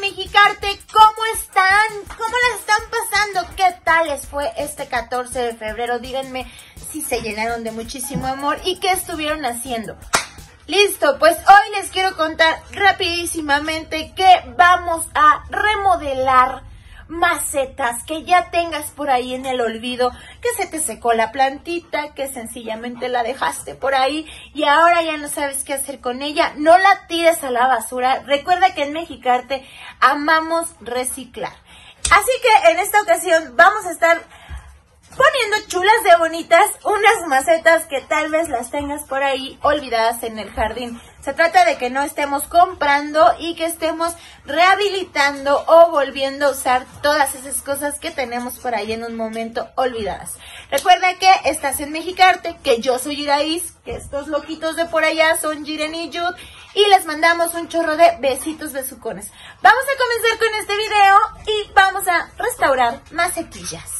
Mexicarte, ¿cómo están? ¿Cómo las están pasando? ¿Qué tal les fue este 14 de febrero? Díganme si se llenaron de muchísimo amor y qué estuvieron haciendo. Listo, pues hoy les quiero contar rapidísimamente que vamos a remodelar macetas que ya tengas por ahí en el olvido, que se te secó la plantita, que sencillamente la dejaste por ahí y ahora ya no sabes qué hacer con ella. No la tires a la basura. Recuerda que en Mexicarte amamos reciclar. Así que en esta ocasión vamos a estar poniendo chulas de bonitas unas macetas que tal vez las tengas por ahí olvidadas en el jardín. Se trata de que no estemos comprando y que estemos rehabilitando o volviendo a usar todas esas cosas que tenemos por ahí en un momento olvidadas. Recuerda que estás en Mexicarte, que yo soy Iraís, que estos loquitos de por allá son Jiren y Yud, y les mandamos un chorro de besitos besucones. Vamos a comenzar con este video y vamos a restaurar macetillas.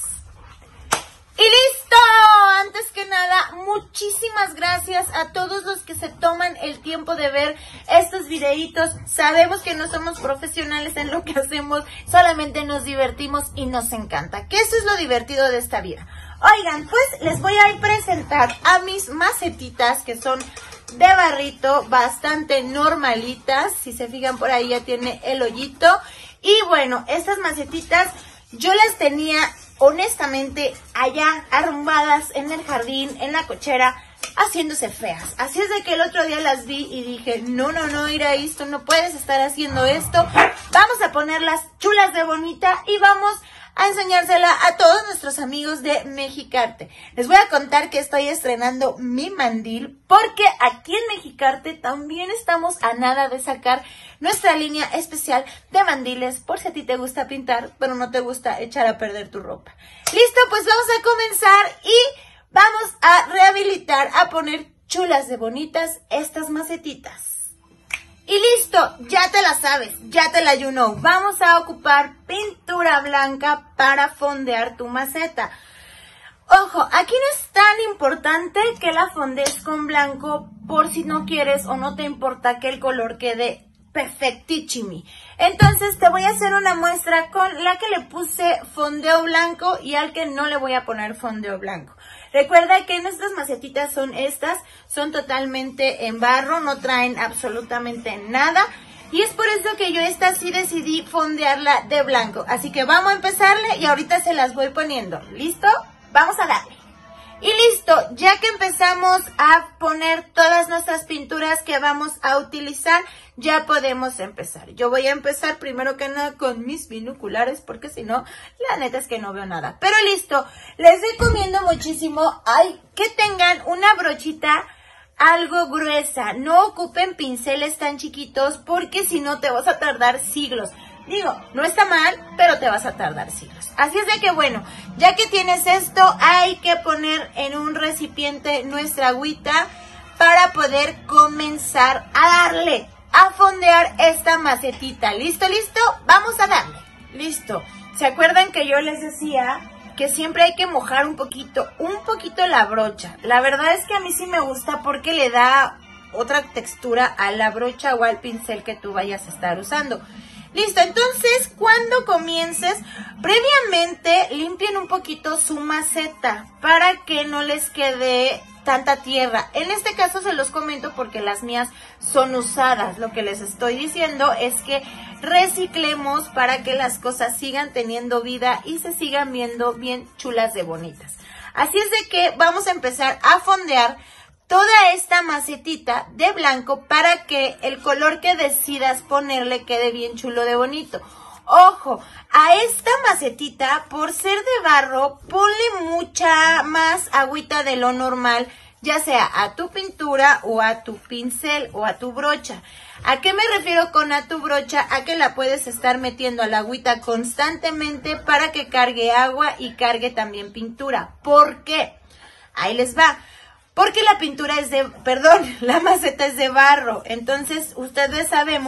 ¡Y listo! Antes que nada, muchísimas gracias a todos los que se toman el tiempo de ver estos videitos. Sabemos que no somos profesionales en lo que hacemos, solamente nos divertimos y nos encanta, que eso es lo divertido de esta vida. Oigan, pues les voy a presentar a mis macetitas que son de barrito, bastante normalitas. Si se fijan por ahí ya tiene el hoyito. Y bueno, estas macetitas yo las tenía honestamente allá arrumbadas en el jardín, en la cochera, haciéndose feas. Así es de que el otro día las vi y dije, no, Iraís, tú no puedes estar haciendo esto. Vamos a ponerlas chulas de bonita y vamos a enseñársela a todos nuestros amigos de Mexicarte. Les voy a contar que estoy estrenando mi mandil porque aquí en Mexicarte también estamos a nada de sacar nuestra línea especial de mandiles por si a ti te gusta pintar, pero no te gusta echar a perder tu ropa. Listo, pues vamos a comenzar y vamos a rehabilitar, a poner chulas de bonitas estas macetitas. Y listo, ya te la sabes, ya te la you know. Vamos a ocupar pintura blanca para fondear tu maceta. Ojo, aquí no es tan importante que la fondees con blanco por si no quieres o no te importa que el color quede perfectichimi. Entonces te voy a hacer una muestra con la que le puse fondeo blanco y al que no le voy a poner fondeo blanco. Recuerda que nuestras macetitas son estas, son totalmente en barro, no traen absolutamente nada. Y es por eso que yo esta sí decidí fondearla de blanco. Así que vamos a empezarle y ahorita se las voy poniendo. ¿Listo? Vamos a darle. Y listo, ya que empezamos a poner todas nuestras pinturas que vamos a utilizar, ya podemos empezar. Yo voy a empezar primero que nada con mis binoculares porque si no, la neta es que no veo nada. Pero listo, les recomiendo muchísimo que tengan una brochita algo gruesa. No ocupen pinceles tan chiquitos porque si no te vas a tardar siglos. Digo, no está mal, pero te vas a tardar siglos. Así es de que bueno, ya que tienes esto, hay que poner en un recipiente nuestra agüita para poder comenzar a darle, a fondear esta macetita. ¿Listo? Vamos a darle. Listo. ¿Se acuerdan que yo les decía que siempre hay que mojar un poquito la brocha? La verdad es que a mí sí me gusta porque le da otra textura a la brocha o al pincel que tú vayas a estar usando. Listo, entonces cuando comiences, previamente limpien un poquito su maceta para que no les quede tanta tierra. En este caso se los comento porque las mías son usadas. Lo que les estoy diciendo es que reciclemos para que las cosas sigan teniendo vida y se sigan viendo bien chulas de bonitas. Así es de que vamos a empezar a fondear toda esta macetita de blanco para que el color que decidas ponerle quede bien chulo de bonito. Ojo, a esta macetita, por ser de barro, ponle mucha más agüita de lo normal, ya sea a tu pintura o a tu pincel o a tu brocha. ¿A qué me refiero con a tu brocha? A que la puedes estar metiendo a la agüita constantemente para que cargue agua y cargue también pintura. ¿Por qué? Ahí les va. Porque la pintura es de, la maceta es de barro. Entonces, ustedes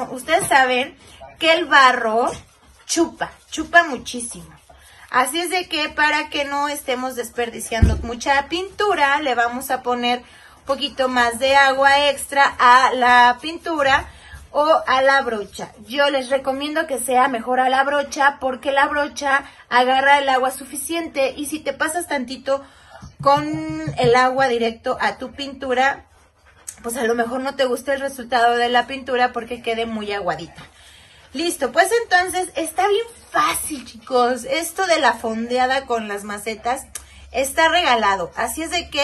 saben que el barro chupa muchísimo. Así es de que para que no estemos desperdiciando mucha pintura, le vamos a poner un poquito más de agua extra a la pintura o a la brocha. Yo les recomiendo que sea mejor a la brocha porque la brocha agarra el agua suficiente y si te pasas tantito con el agua directo a tu pintura, pues a lo mejor no te gusta el resultado de la pintura porque quede muy aguadita. Listo, pues entonces está bien fácil, chicos. Esto de la fondeada con las macetas está regalado. Así es de que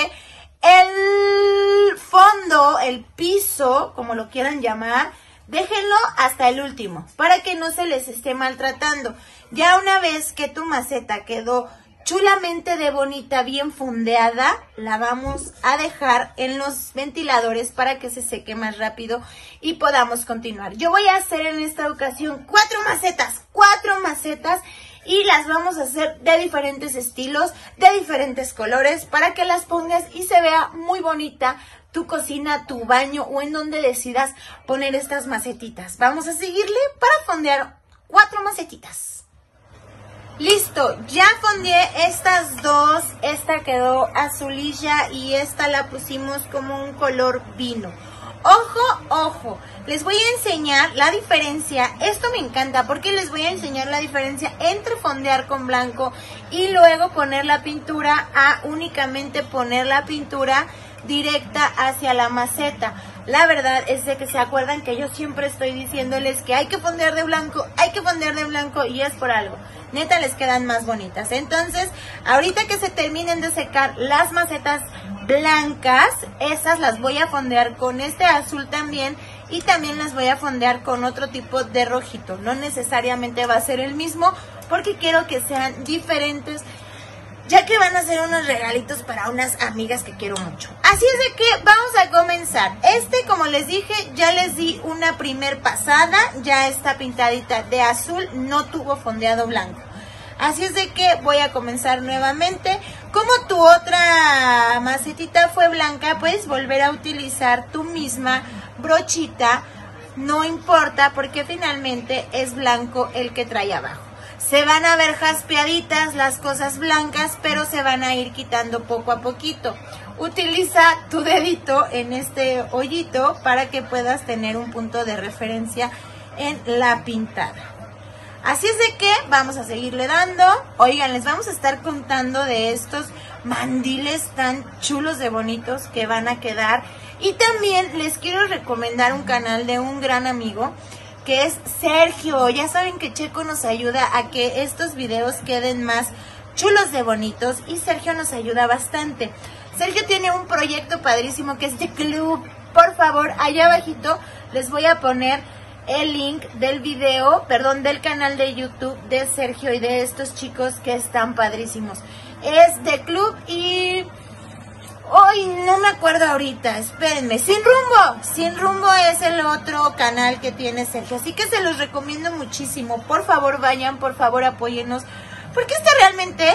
el fondo, el piso, como lo quieran llamar, déjenlo hasta el último para que no se les esté maltratando. Ya una vez que tu maceta quedó chulamente de bonita, bien fondeada, la vamos a dejar en los ventiladores para que se seque más rápido y podamos continuar. Yo voy a hacer en esta ocasión 4 macetas y las vamos a hacer de diferentes estilos, de diferentes colores para que las pongas y se vea muy bonita tu cocina, tu baño o en donde decidas poner estas macetitas. Vamos a seguirle para fondear 4 macetitas. Listo, ya fondeé estas dos, esta quedó azulilla y esta la pusimos como un color vino. Ojo, ojo, les voy a enseñar la diferencia, esto me encanta porque les voy a enseñar la diferencia entre fondear con blanco y luego poner la pintura a únicamente poner la pintura directa hacia la maceta. La verdad es de que se acuerdan que yo siempre estoy diciéndoles que hay que fondear de blanco, y es por algo. Neta les quedan más bonitas. Entonces, ahorita que se terminen de secar las macetas blancas, esas las voy a fondear con este azul también y también las voy a fondear con otro tipo de rojito. No necesariamente va a ser el mismo porque quiero que sean diferentes, ya que van a ser unos regalitos para unas amigas que quiero mucho. Así es de que vamos a comenzar. Como les dije, ya les di una primer pasada. Ya está pintadita de azul, no tuvo fondeado blanco. Así es de que voy a comenzar nuevamente. Como tu otra macetita fue blanca, puedes volver a utilizar tu misma brochita. No importa porque finalmente es blanco el que trae abajo. Se van a ver jaspeaditas las cosas blancas, pero se van a ir quitando poco a poquito. Utiliza tu dedito en este hoyito para que puedas tener un punto de referencia en la pintada. Así es de que vamos a seguirle dando. Oigan, les vamos a estar contando de estos mandiles tan chulos de bonitos que van a quedar. Y también les quiero recomendar un canal de un gran amigo que es Sergio. Ya saben que Checo nos ayuda a que estos videos queden más chulos de bonitos y Sergio nos ayuda bastante. Sergio tiene un proyecto padrísimo que es The Club. Por favor, allá abajito les voy a poner el link del video, del canal de YouTube de Sergio y de estos chicos que están padrísimos. Es The Club y hoy no me acuerdo ahorita, espérenme, Sin Rumbo es el otro canal que tiene Sergio, así que se los recomiendo muchísimo. Por favor vayan, por favor apóyennos, porque esto realmente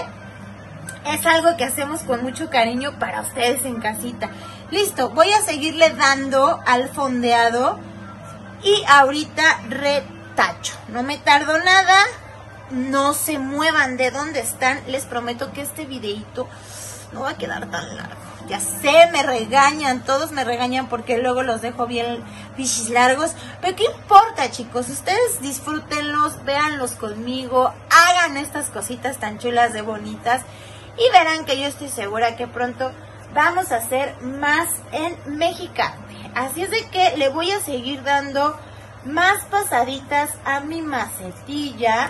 es algo que hacemos con mucho cariño para ustedes en casita. Listo, voy a seguirle dando al fondeado y ahorita retacho. No me tardo nada, no se muevan de donde están, les prometo que este videito no va a quedar tan largo. Ya sé, me regañan, todos me regañan porque luego los dejo bien bichis largos. Pero ¿qué importa, chicos? Ustedes disfrútenlos, véanlos conmigo, hagan estas cositas tan chulas de bonitas. Y verán que yo estoy segura que pronto vamos a hacer más en Mexicante. Así es de que le voy a seguir dando más pasaditas a mi macetilla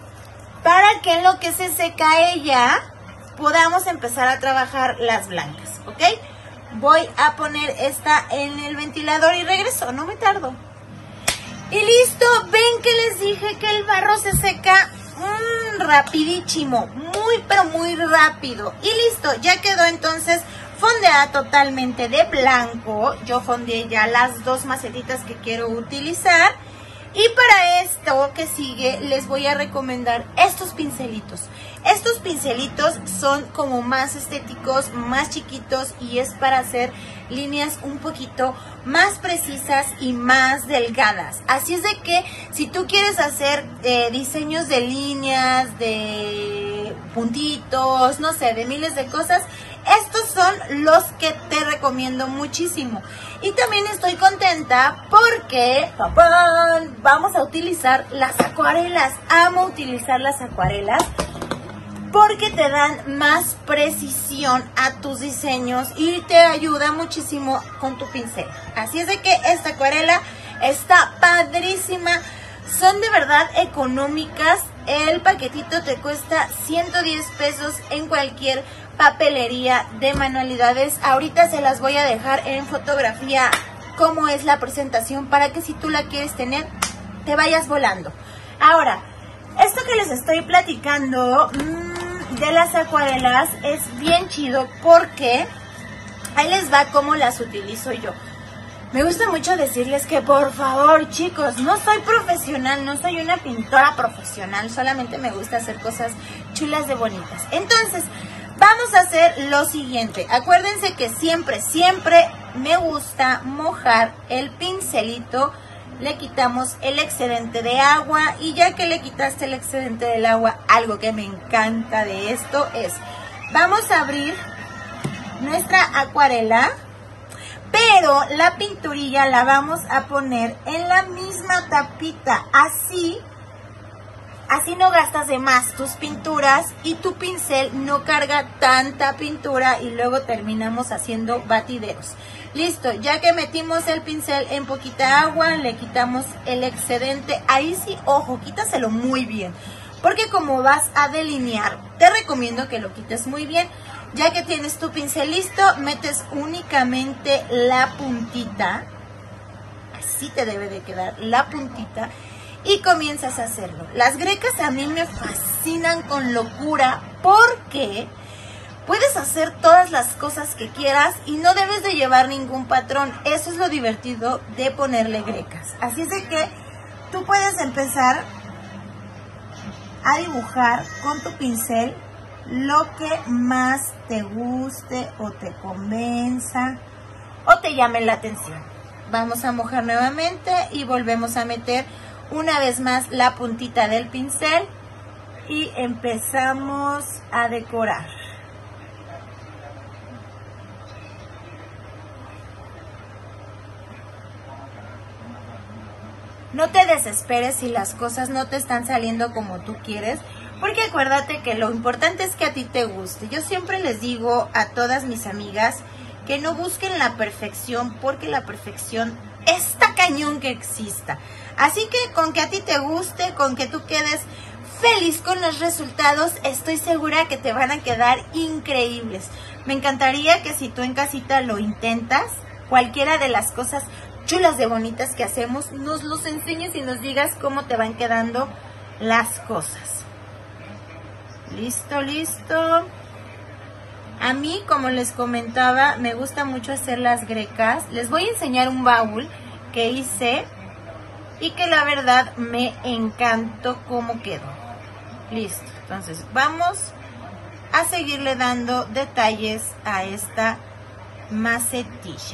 para que en lo que se seca ella podamos empezar a trabajar las blancas, ¿ok? Voy a poner esta en el ventilador y regreso, no me tardo. Y listo, ven que les dije que el barro se seca rapidísimo, pero muy rápido. Y listo, ya quedó entonces fondeada totalmente de blanco. Yo fondeé ya las 2 macetitas que quiero utilizar. Y para esto que sigue les voy a recomendar estos pincelitos. Estos pincelitos son como más estéticos, más chiquitos y es para hacer líneas un poquito más precisas y más delgadas. Así es de que si tú quieres hacer diseños de líneas, de puntitos, no sé, de miles de cosas, estos son los que te recomiendo muchísimo. Y también estoy contenta porque vamos a utilizar las acuarelas. Amo utilizar las acuarelas porque te dan más precisión a tus diseños y te ayuda muchísimo con tu pincel. Así es de que esta acuarela está padrísima. Son de verdad económicas. El paquetito te cuesta 110 pesos en cualquier papelería de manualidades. Ahorita se las voy a dejar en fotografía cómo es la presentación para que si tú la quieres tener, te vayas volando. Ahora, esto que les estoy platicando de las acuarelas es bien chido porque ahí les va cómo las utilizo yo. Me gusta mucho decirles que por favor, chicos, no soy profesional, no soy una pintora profesional, solamente me gusta hacer cosas chulas de bonitas. Entonces, vamos a hacer lo siguiente. Acuérdense que siempre me gusta mojar el pincelito. Le quitamos el excedente de agua y ya que le quitaste el excedente del agua, algo que me encanta de esto es, vamos a abrir nuestra acuarela, pero la pinturilla la vamos a poner en la misma tapita, así no gastas de más tus pinturas y tu pincel no carga tanta pintura y luego terminamos haciendo batideros. Listo, ya que metimos el pincel en poquita agua, le quitamos el excedente. Ahí sí, ojo, quítaselo muy bien, porque como vas a delinear, te recomiendo que lo quites muy bien. Ya que tienes tu pincel listo, metes únicamente la puntita, así te debe de quedar la puntita, y comienzas a hacerlo. Las grecas a mí me fascinan con locura porque puedes hacer todas las cosas que quieras y no debes de llevar ningún patrón. Eso es lo divertido de ponerle grecas. Así es de que tú puedes empezar a dibujar con tu pincel lo que más te guste o te convenza o te llame la atención. Vamos a mojar nuevamente y volvemos a meter una vez más la puntita del pincel y empezamos a decorar. No te desesperes si las cosas no te están saliendo como tú quieres, porque acuérdate que lo importante es que a ti te guste. Yo siempre les digo a todas mis amigas que no busquen la perfección, porque la perfección está cañón que exista. Así que con que a ti te guste, con que tú quedes feliz con los resultados, estoy segura que te van a quedar increíbles. Me encantaría que si tú en casita lo intentas, cualquiera de las cosas chulas de bonitas que hacemos, nos los enseñes y nos digas cómo te van quedando las cosas. Listo, listo. A mí, como les comentaba, me gusta mucho hacer las grecas. Les voy a enseñar un baúl que hice y que la verdad me encantó cómo quedó. Listo, entonces vamos a seguirle dando detalles a esta macetilla.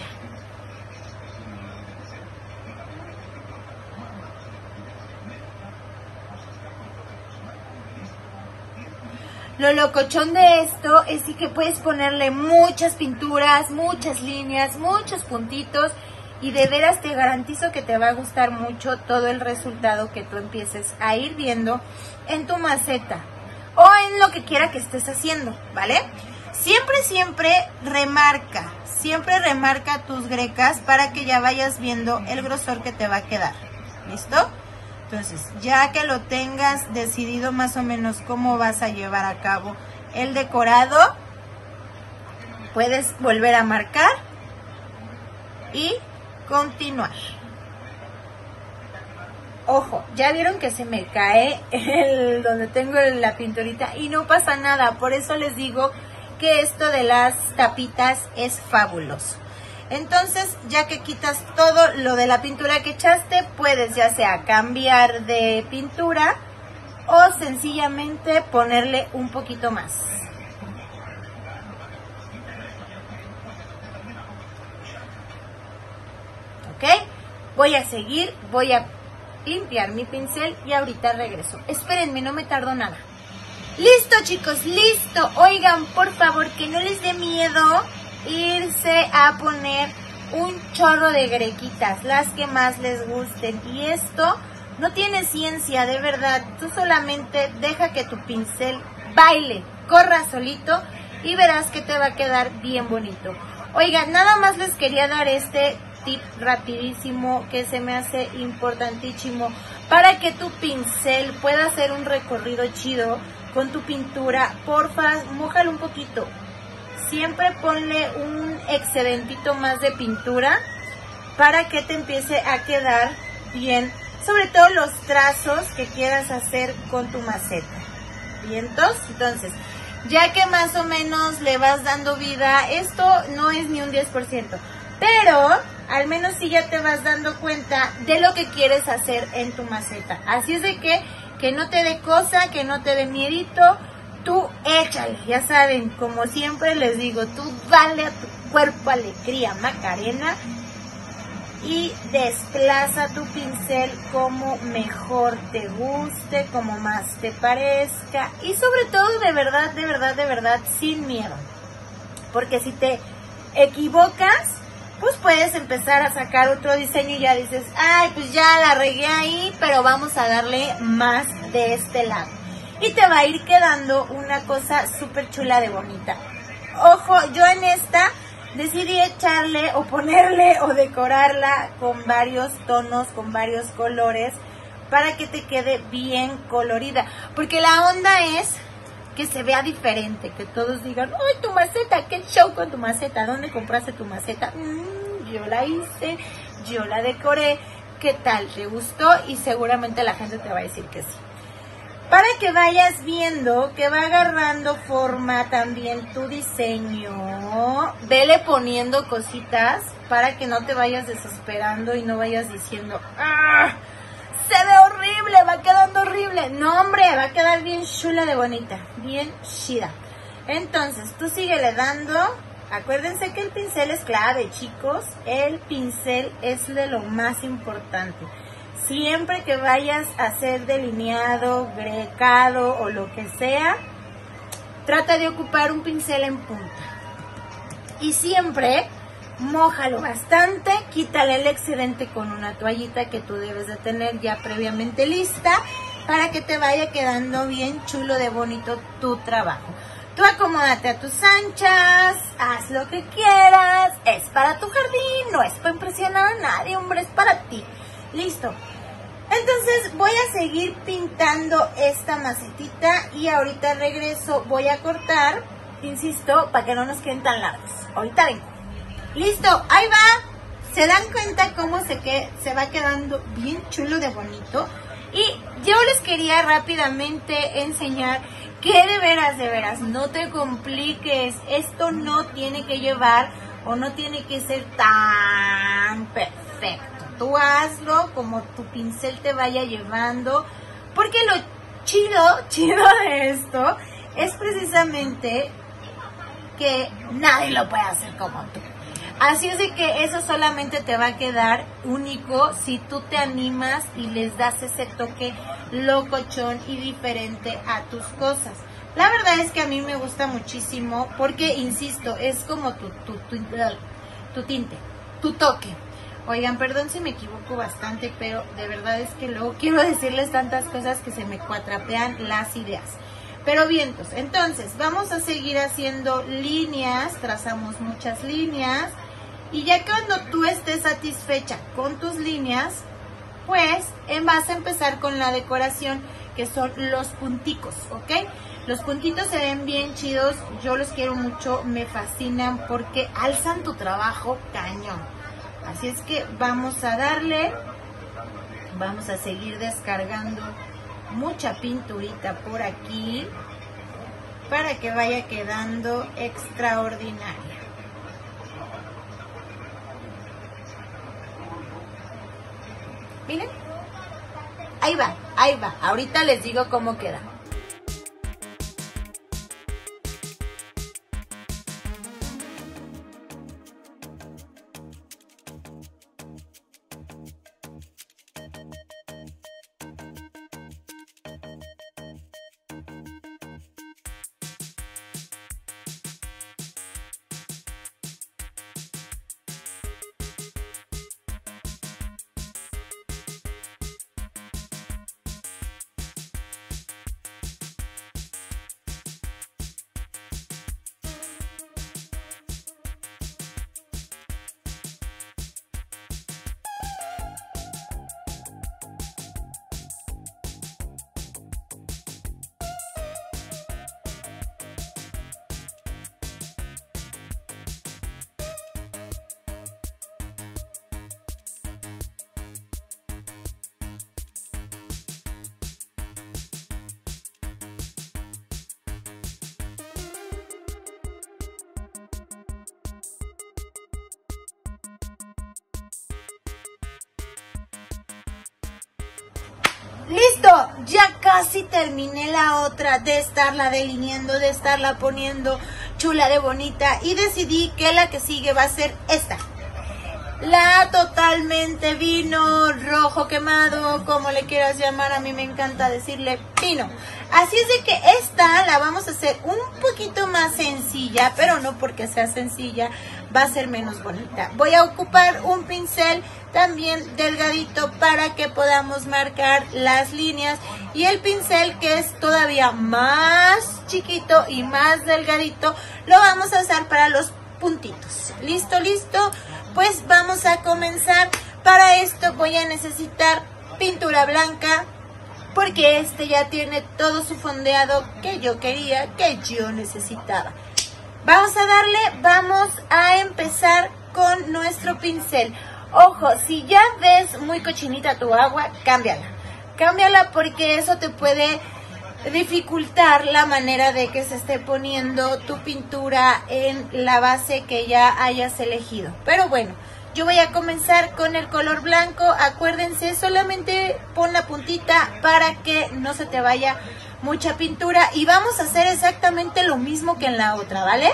Lo locochón de esto es que puedes ponerle muchas pinturas, muchas líneas, muchos puntitos y de veras te garantizo que te va a gustar mucho todo el resultado que tú empieces a ir viendo en tu maceta o en lo que quiera que estés haciendo, ¿vale? Siempre remarca tus grecas para que ya vayas viendo el grosor que te va a quedar, ¿listo? Entonces, ya que lo tengas decidido más o menos cómo vas a llevar a cabo el decorado, puedes volver a marcar y continuar. Ojo, ya vieron que se me cae donde tengo la pinturita y no pasa nada. Por eso les digo que esto de las tapitas es fabuloso. Entonces, ya que quitas todo lo de la pintura que echaste, puedes ya sea cambiar de pintura o sencillamente ponerle un poquito más. ¿Ok? Voy a seguir, voy a limpiar mi pincel y ahorita regreso. Espérenme, no me tardo nada. Listo, chicos, listo. Oigan, por favor, que no les dé miedo irse a poner un chorro de grequitas, las que más les gusten. Y esto no tiene ciencia, de verdad. Tú solamente deja que tu pincel baile, corra solito y verás que te va a quedar bien bonito. Oigan, nada más les quería dar este tip rapidísimo que se me hace importantísimo para que tu pincel pueda hacer un recorrido chido con tu pintura. Porfa, mójalo un poquito. Siempre ponle un excedentito más de pintura para que te empiece a quedar bien, sobre todo los trazos que quieras hacer con tu maceta. ¿Vientos? Entonces, ya que más o menos le vas dando vida, esto no es ni un 10%, pero al menos sí ya te vas dando cuenta de lo que quieres hacer en tu maceta. Así es de que no te dé cosa, que no te dé miedito, tú échale. Ya saben, como siempre les digo, tú dale a tu cuerpo alegría, Macarena, y desplaza tu pincel como mejor te guste, como más te parezca, y sobre todo de verdad, sin miedo. Porque si te equivocas, pues puedes empezar a sacar otro diseño y ya dices, ay, pues ya la regué ahí, pero vamos a darle más de este lado. Y te va a ir quedando una cosa súper chula de bonita. Ojo, yo en esta decidí echarle o ponerle o decorarla con varios tonos, con varios colores, para que te quede bien colorida. Porque la onda es que se vea diferente, que todos digan, ¡ay, tu maceta! ¡Qué show con tu maceta! ¿Dónde compraste tu maceta? Yo la hice, yo la decoré. ¿Qué tal? ¿Te gustó? Y seguramente la gente te va a decir que sí. Para que vayas viendo que va agarrando forma también tu diseño, vele poniendo cositas para que no te vayas desesperando y no vayas diciendo, ¡ah! Se ve horrible, va quedando horrible. No, hombre, va a quedar bien chula de bonita, bien chida. Entonces, tú síguele dando. Acuérdense que el pincel es clave, chicos. El pincel es de lo más importante. Siempre que vayas a hacer delineado, grecado o lo que sea, trata de ocupar un pincel en punta. Y siempre mójalo bastante, quítale el excedente con una toallita que tú debes de tener ya previamente lista para que te vaya quedando bien chulo de bonito tu trabajo. Tú acomódate a tus anchas, haz lo que quieras, es para tu jardín, no es para impresionar a nadie, hombre, es para ti. Listo. Entonces voy a seguir pintando esta macetita y ahorita regreso, voy a cortar, insisto, para que no nos queden tan largos. Ahorita vengo. Listo, ahí va. ¿Se dan cuenta cómo se va quedando bien chulo de bonito? Y yo les quería rápidamente enseñar que de veras, no te compliques. Esto no tiene que llevar o no tiene que ser tan perfecto. Tú hazlo como tu pincel te vaya llevando, porque lo chido de esto es precisamente que nadie lo puede hacer como tú. Así es de que eso solamente te va a quedar único si tú te animas y les das ese toque locochón y diferente a tus cosas. La verdad es que a mí me gusta muchísimo porque, insisto, es como tu tinte, tu toque. Oigan, perdón si me equivoco bastante, pero de verdad es que luego quiero decirles tantas cosas que se me cuatrapean las ideas. Pero vientos, entonces vamos a seguir haciendo líneas, trazamos muchas líneas. Y ya que cuando tú estés satisfecha con tus líneas, pues vas a empezar con la decoración, que son los punticos, ¿ok? Los puntitos se ven bien chidos, yo los quiero mucho, me fascinan porque alzan tu trabajo cañón. Así es que vamos a darle, vamos a seguir descargando mucha pinturita por aquí para que vaya quedando extraordinaria. Miren, ahí va, ahorita les digo cómo queda. Listo, ya casi terminé la otra de estarla delineando, de estarla poniendo chula de bonita y decidí que la que sigue va a ser esta. La totalmente vino rojo quemado, como le quieras llamar, a mí me encanta decirle vino. Así es de que esta la vamos a hacer un poquito más sencilla, pero no porque sea sencilla, va a ser menos bonita. Voy a ocupar un pincel también delgadito para que podamos marcar las líneas y el pincel que es todavía más chiquito y más delgadito lo vamos a usar para los puntitos. ¿Listo? ¿Listo? Pues vamos a comenzar. Para esto voy a necesitar pintura blanca porque este ya tiene todo su fondeado que yo quería, que yo necesitaba. Vamos a darle, vamos a empezar con nuestro pincel. Ojo, si ya ves muy cochinita tu agua, cámbiala. Cámbiala porque eso te puede dificultar la manera de que se esté poniendo tu pintura en la base que ya hayas elegido. Pero bueno, yo voy a comenzar con el color blanco. Acuérdense, solamente pon la puntita para que no se te vaya mucha pintura. Y vamos a hacer exactamente lo mismo que en la otra, ¿vale?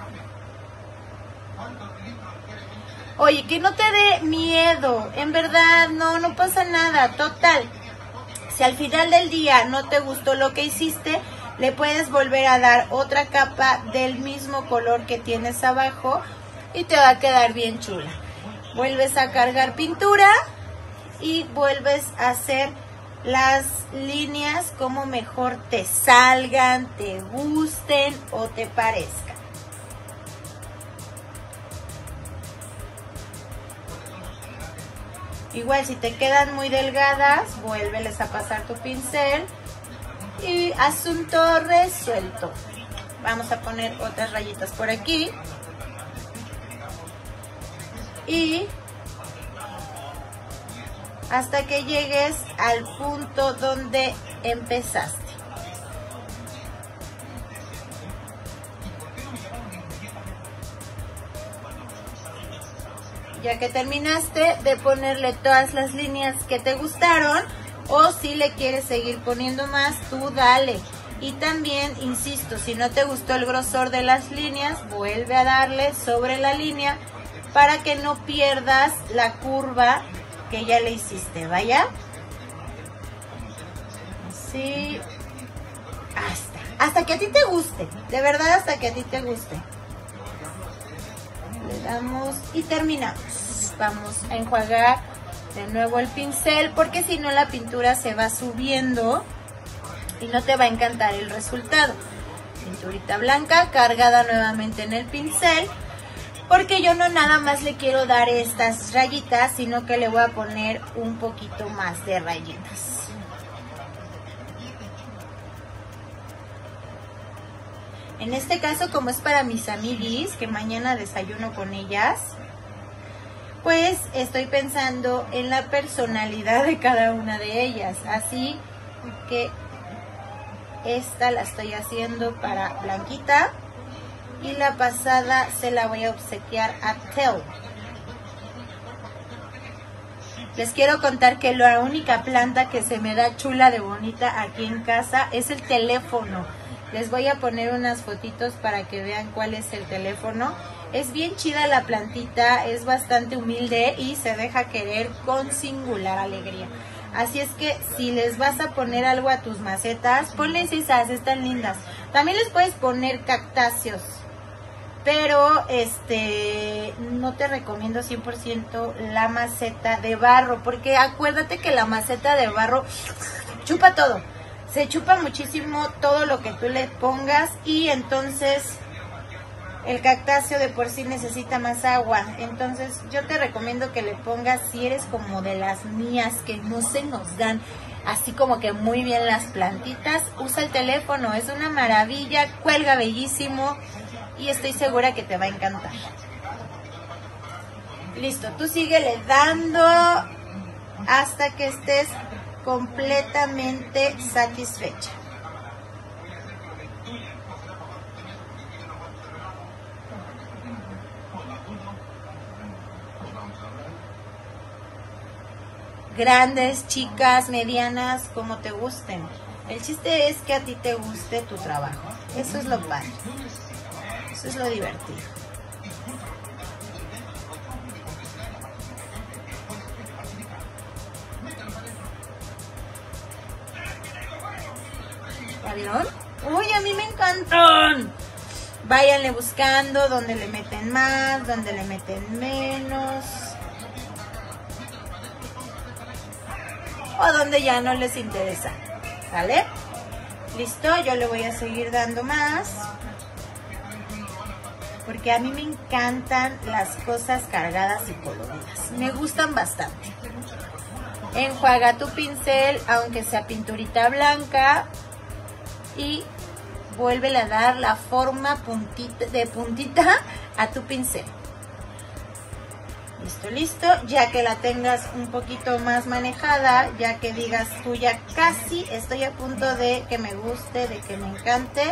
Oye, que no te dé miedo. En verdad, no pasa nada. Total, si al final del día no te gustó lo que hiciste, le puedes volver a dar otra capa del mismo color que tienes abajo y te va a quedar bien chula. Vuelves a cargar pintura y vuelves a hacer las líneas como mejor te salgan, te gusten o te parezcan. Igual si te quedan muy delgadas, vuélveles a pasar tu pincel y asunto resuelto. Vamos a poner otras rayitas por aquí y hasta que llegues al punto donde empezaste. Ya que terminaste de ponerle todas las líneas que te gustaron, o si le quieres seguir poniendo más, tú dale. Y también, insisto, si no te gustó el grosor de las líneas, vuelve a darle sobre la línea para que no pierdas la curva que ya le hiciste, ¿vaya? Así, hasta que a ti te guste, de verdad hasta que a ti te guste. Le damos y terminamos. Vamos a enjuagar de nuevo el pincel porque si no la pintura se va subiendo y no te va a encantar el resultado. Pinturita blanca cargada nuevamente en el pincel porque yo no nada más le quiero dar estas rayitas, sino que le voy a poner un poquito más de rayitas. En este caso, como es para mis amiguis, que mañana desayuno con ellas, pues estoy pensando en la personalidad de cada una de ellas. Así que esta la estoy haciendo para Blanquita y la pasada se la voy a obsequiar a Tel. Les quiero contar que la única planta que se me da chula de bonita aquí en casa es el teléfono. Les voy a poner unas fotitos para que vean cuál es el teléfono. Es bien chida la plantita, es bastante humilde y se deja querer con singular alegría. Así es que si les vas a poner algo a tus macetas, ponles esas, están lindas. También les puedes poner cactáceos, pero no te recomiendo 100% la maceta de barro, porque acuérdate que la maceta de barro chupa todo. Se chupa muchísimo todo lo que tú le pongas y entonces el cactáceo de por sí necesita más agua. Entonces yo te recomiendo que le pongas, si eres como de las mías que no se nos dan así como que muy bien las plantitas, usa el teléfono, es una maravilla, cuelga bellísimo y estoy segura que te va a encantar. Listo, tú síguele dando hasta que estés completamente satisfecha. grandes, chicas, medianas, como te gusten. El chiste es que a ti te guste tu trabajo. Eso es lo padre. Eso es lo divertido. ¿Ya vieron? ¡Uy, a mí me encantan! Váyanle buscando donde le meten más, donde le meten menos. O donde ya no les interesa. ¿Vale? Listo, yo le voy a seguir dando más. Porque a mí me encantan las cosas cargadas y coloridas. Me gustan bastante. Enjuaga tu pincel, aunque sea pinturita blanca. Y vuélvele a dar la forma de puntita a tu pincel. Listo, listo. Ya que la tengas un poquito más manejada, ya que digas tú ya casi estoy a punto de que me guste, de que me encante,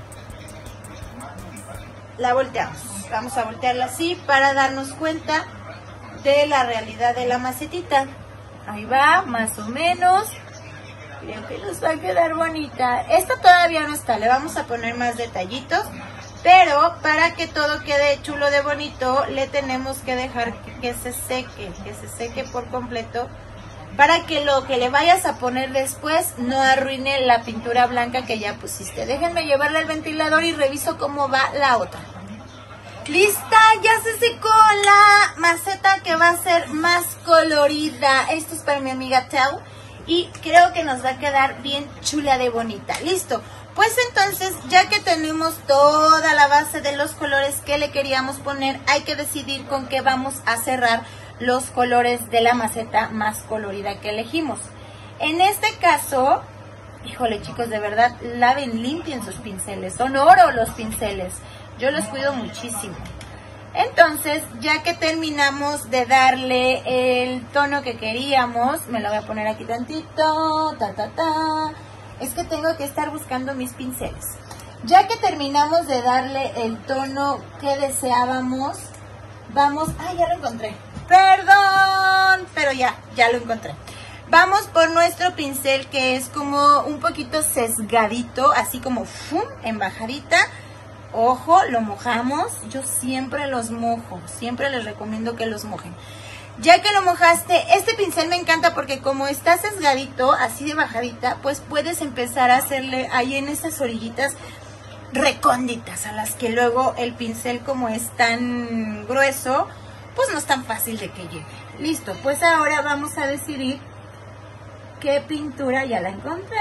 la volteamos. Vamos a voltearla así para darnos cuenta de la realidad de la macetita. Ahí va, más o menos. Creo que nos va a quedar bonita. Esta todavía no está, le vamos a poner más detallitos. Pero para que todo quede chulo de bonito, le tenemos que dejar que se seque por completo. Para que lo que le vayas a poner después no arruine la pintura blanca que ya pusiste. Déjenme llevarle al ventilador y reviso cómo va la otra. ¡Lista! Ya se secó la maceta que va a ser más colorida. Esto es para mi amiga Tell. Y creo que nos va a quedar bien chula de bonita. Listo. Pues entonces, ya que tenemos toda la base de los colores que le queríamos poner, hay que decidir con qué vamos a cerrar los colores de la maceta más colorida que elegimos. En este caso, híjole chicos, de verdad, laven, limpien sus pinceles. Son oro los pinceles. Yo los cuido muchísimo. Entonces, ya que terminamos de darle el tono que queríamos, me lo voy a poner aquí tantito, es que tengo que estar buscando mis pinceles. Ya que terminamos de darle el tono que deseábamos, vamos, ya lo encontré, perdón, pero ya lo encontré. Vamos por nuestro pincel que es como un poquito sesgadito, así como en bajadita. Ojo, lo mojamos. Yo siempre los mojo. Siempre les recomiendo que los mojen. Ya que lo mojaste, este pincel me encanta porque como está sesgadito, así de bajadita, pues puedes empezar a hacerle ahí en esas orillitas recónditas a las que luego el pincel, como es tan grueso, pues no es tan fácil de que llegue. Listo, pues ahora vamos a decidir qué pintura, ya la encontré,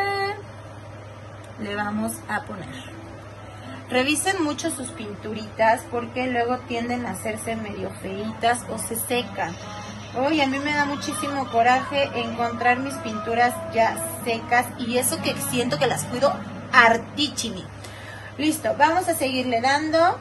le vamos a poner. Revisen mucho sus pinturitas porque luego tienden a hacerse medio feitas o se secan. Uy, a mí me da muchísimo coraje encontrar mis pinturas ya secas y eso que siento que las cuido hartichini. Listo, vamos a seguirle dando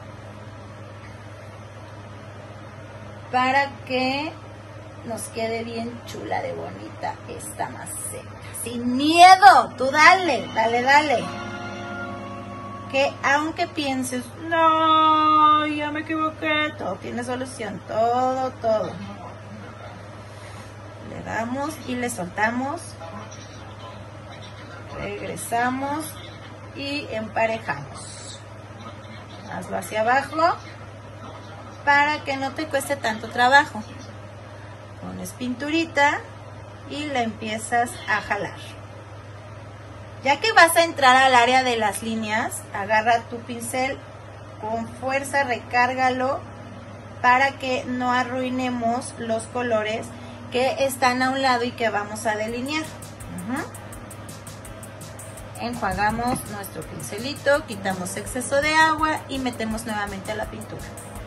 para que nos quede bien chula de bonita esta maceta. Sin miedo, tú dale. Que aunque pienses, no, ya me equivoqué, todo tiene solución, todo. Le damos y le soltamos, regresamos y emparejamos. Hazlo hacia abajo para que no te cueste tanto trabajo. Pones pinturita y la empiezas a jalar. Ya que vas a entrar al área de las líneas, agarra tu pincel con fuerza, recárgalo para que no arruinemos los colores que están a un lado y que vamos a delinear. Enjuagamos nuestro pincelito, quitamos exceso de agua y metemos nuevamente a la pintura.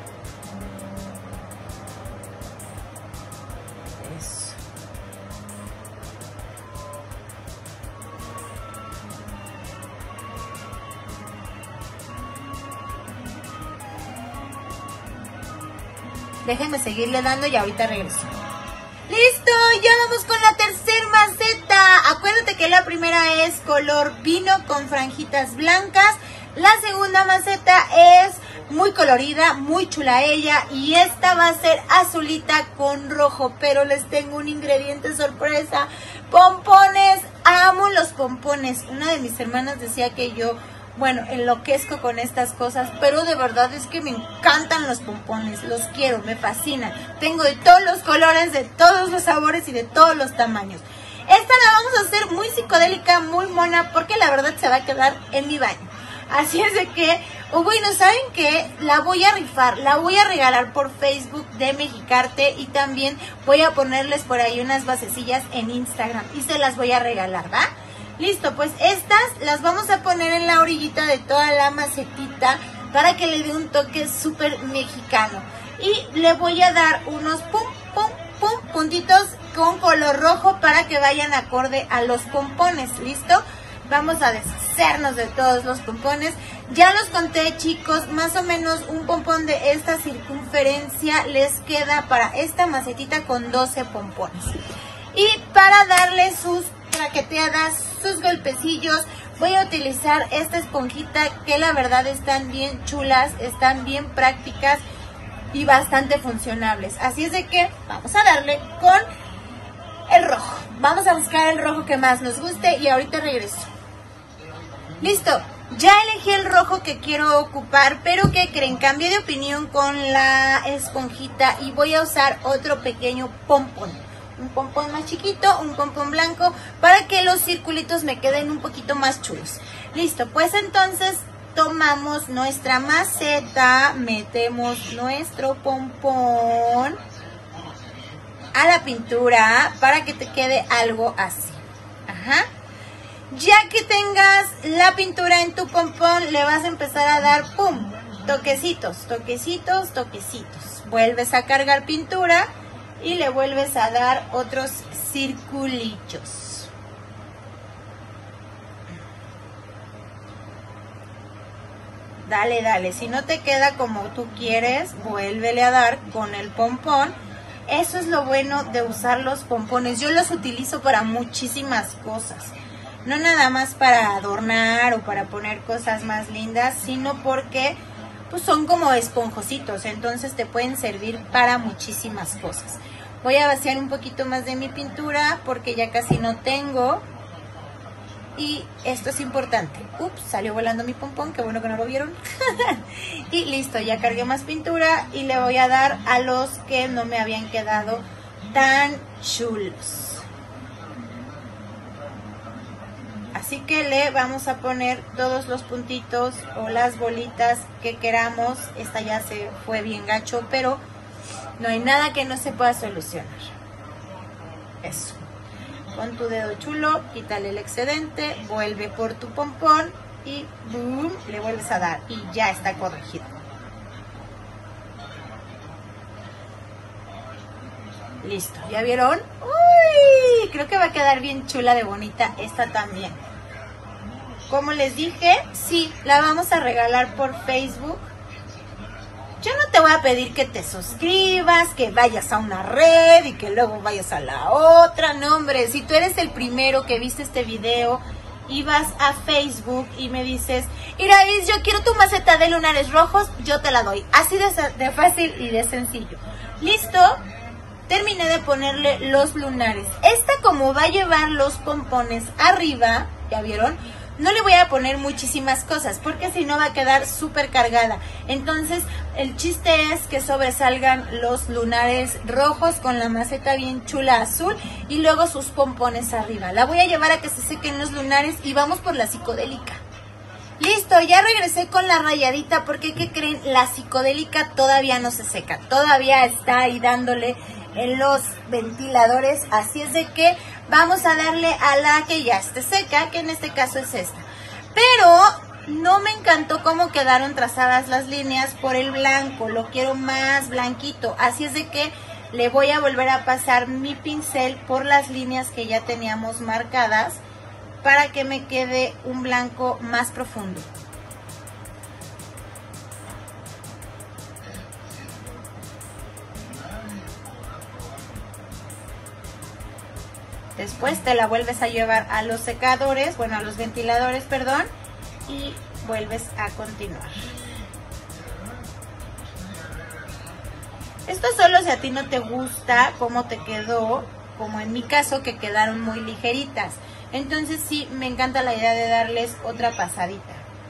Déjenme seguirle dando y ahorita regreso. ¡Listo! Ya vamos con la tercera maceta. Acuérdate que la primera es color vino con franjitas blancas. La segunda maceta es muy colorida, muy chula ella, y esta va a ser azulita con rojo, pero les tengo un ingrediente sorpresa: pompones. Amo los pompones. Una de mis hermanas decía que yo, bueno, enloquezco con estas cosas, pero de verdad es que me encantan los pompones, los quiero, me fascinan. Tengo de todos los colores, de todos los sabores y de todos los tamaños. Esta la vamos a hacer muy psicodélica, muy mona, porque la verdad se va a quedar en mi baño. Así es de que, bueno, ¿saben qué? La voy a rifar, la voy a regalar por Facebook de Mexicarte, y también voy a ponerles por ahí unas basecillas en Instagram y se las voy a regalar, ¿va? Listo, pues estas las vamos a poner en la orillita de toda la macetita para que le dé un toque súper mexicano. Y le voy a dar unos puntitos con color rojo para que vayan acorde a los pompones. ¿Listo? Vamos a deshacernos de todos los pompones. Ya los conté, chicos, más o menos un pompón de esta circunferencia les queda para esta macetita con 12 pompones. Y para darle sus traqueteadas, sus golpecillos, voy a utilizar esta esponjita que la verdad están bien chulas, están bien prácticas y bastante funcionables. Así es de que vamos a darle con el rojo. Vamos a buscar el rojo que más nos guste y ahorita regreso. Listo, ya elegí el rojo que quiero ocupar, pero ¿qué creen? Cambié de opinión con la esponjita y voy a usar otro pequeño pompón. Un pompón más chiquito, un pompón blanco, para que los circulitos me queden un poquito más chulos. Listo, pues entonces tomamos nuestra maceta, metemos nuestro pompón a la pintura para que te quede algo así. Ajá. Ya que tengas la pintura en tu pompón, le vas a empezar a dar, pum, toquecitos, toquecitos, toquecitos. Vuelves a cargar pintura y le vuelves a dar otros circulitos. Dale, dale. Si no te queda como tú quieres, vuélvele a dar con el pompón. Eso es lo bueno de usar los pompones. Yo los utilizo para muchísimas cosas. No nada más para adornar o para poner cosas más lindas, sino porque pues son como esponjositos, entonces te pueden servir para muchísimas cosas. Voy a vaciar un poquito más de mi pintura porque ya casi no tengo. Y esto es importante. Ups, salió volando mi pompón, qué bueno que no lo vieron. Y listo, ya cargué más pintura y le voy a dar a los que no me habían quedado tan chulos. Así que le vamos a poner todos los puntitos o las bolitas que queramos. Esta ya se fue bien gacho, pero no hay nada que no se pueda solucionar. Eso. Con tu dedo chulo, quítale el excedente, vuelve por tu pompón y boom, le vuelves a dar y ya está corregido. Listo, ¿ya vieron? ¡Uy! Creo que va a quedar bien chula de bonita esta también. Como les dije, sí, la vamos a regalar por Facebook. Yo no te voy a pedir que te suscribas, que vayas a una red y que luego vayas a la otra. No, hombre, si tú eres el primero que viste este video y vas a Facebook y me dices, Iraís, yo quiero tu maceta de lunares rojos, yo te la doy. Así de fácil y de sencillo. ¿Listo? Terminé de ponerle los lunares. Esta, como va a llevar los pompones arriba, ¿ya vieron? No le voy a poner muchísimas cosas porque si no va a quedar súper cargada. Entonces el chiste es que sobresalgan los lunares rojos con la maceta bien chula azul y luego sus pompones arriba. La voy a llevar a que se sequen los lunares y vamos por la psicodélica. Listo, ya regresé con la rayadita porque, ¿qué creen? La psicodélica todavía no se seca. Todavía está ahí dándole en los ventiladores, así es de que vamos a darle a la que ya esté seca, que en este caso es esta. Pero no me encantó cómo quedaron trazadas las líneas por el blanco, lo quiero más blanquito, así es de que le voy a volver a pasar mi pincel por las líneas que ya teníamos marcadas para que me quede un blanco más profundo. Después te la vuelves a llevar a los secadores, bueno, a los ventiladores, perdón, y vuelves a continuar. Esto solo si a ti no te gusta cómo te quedó, como en mi caso que quedaron muy ligeritas. Entonces sí, me encanta la idea de darles otra pasadita.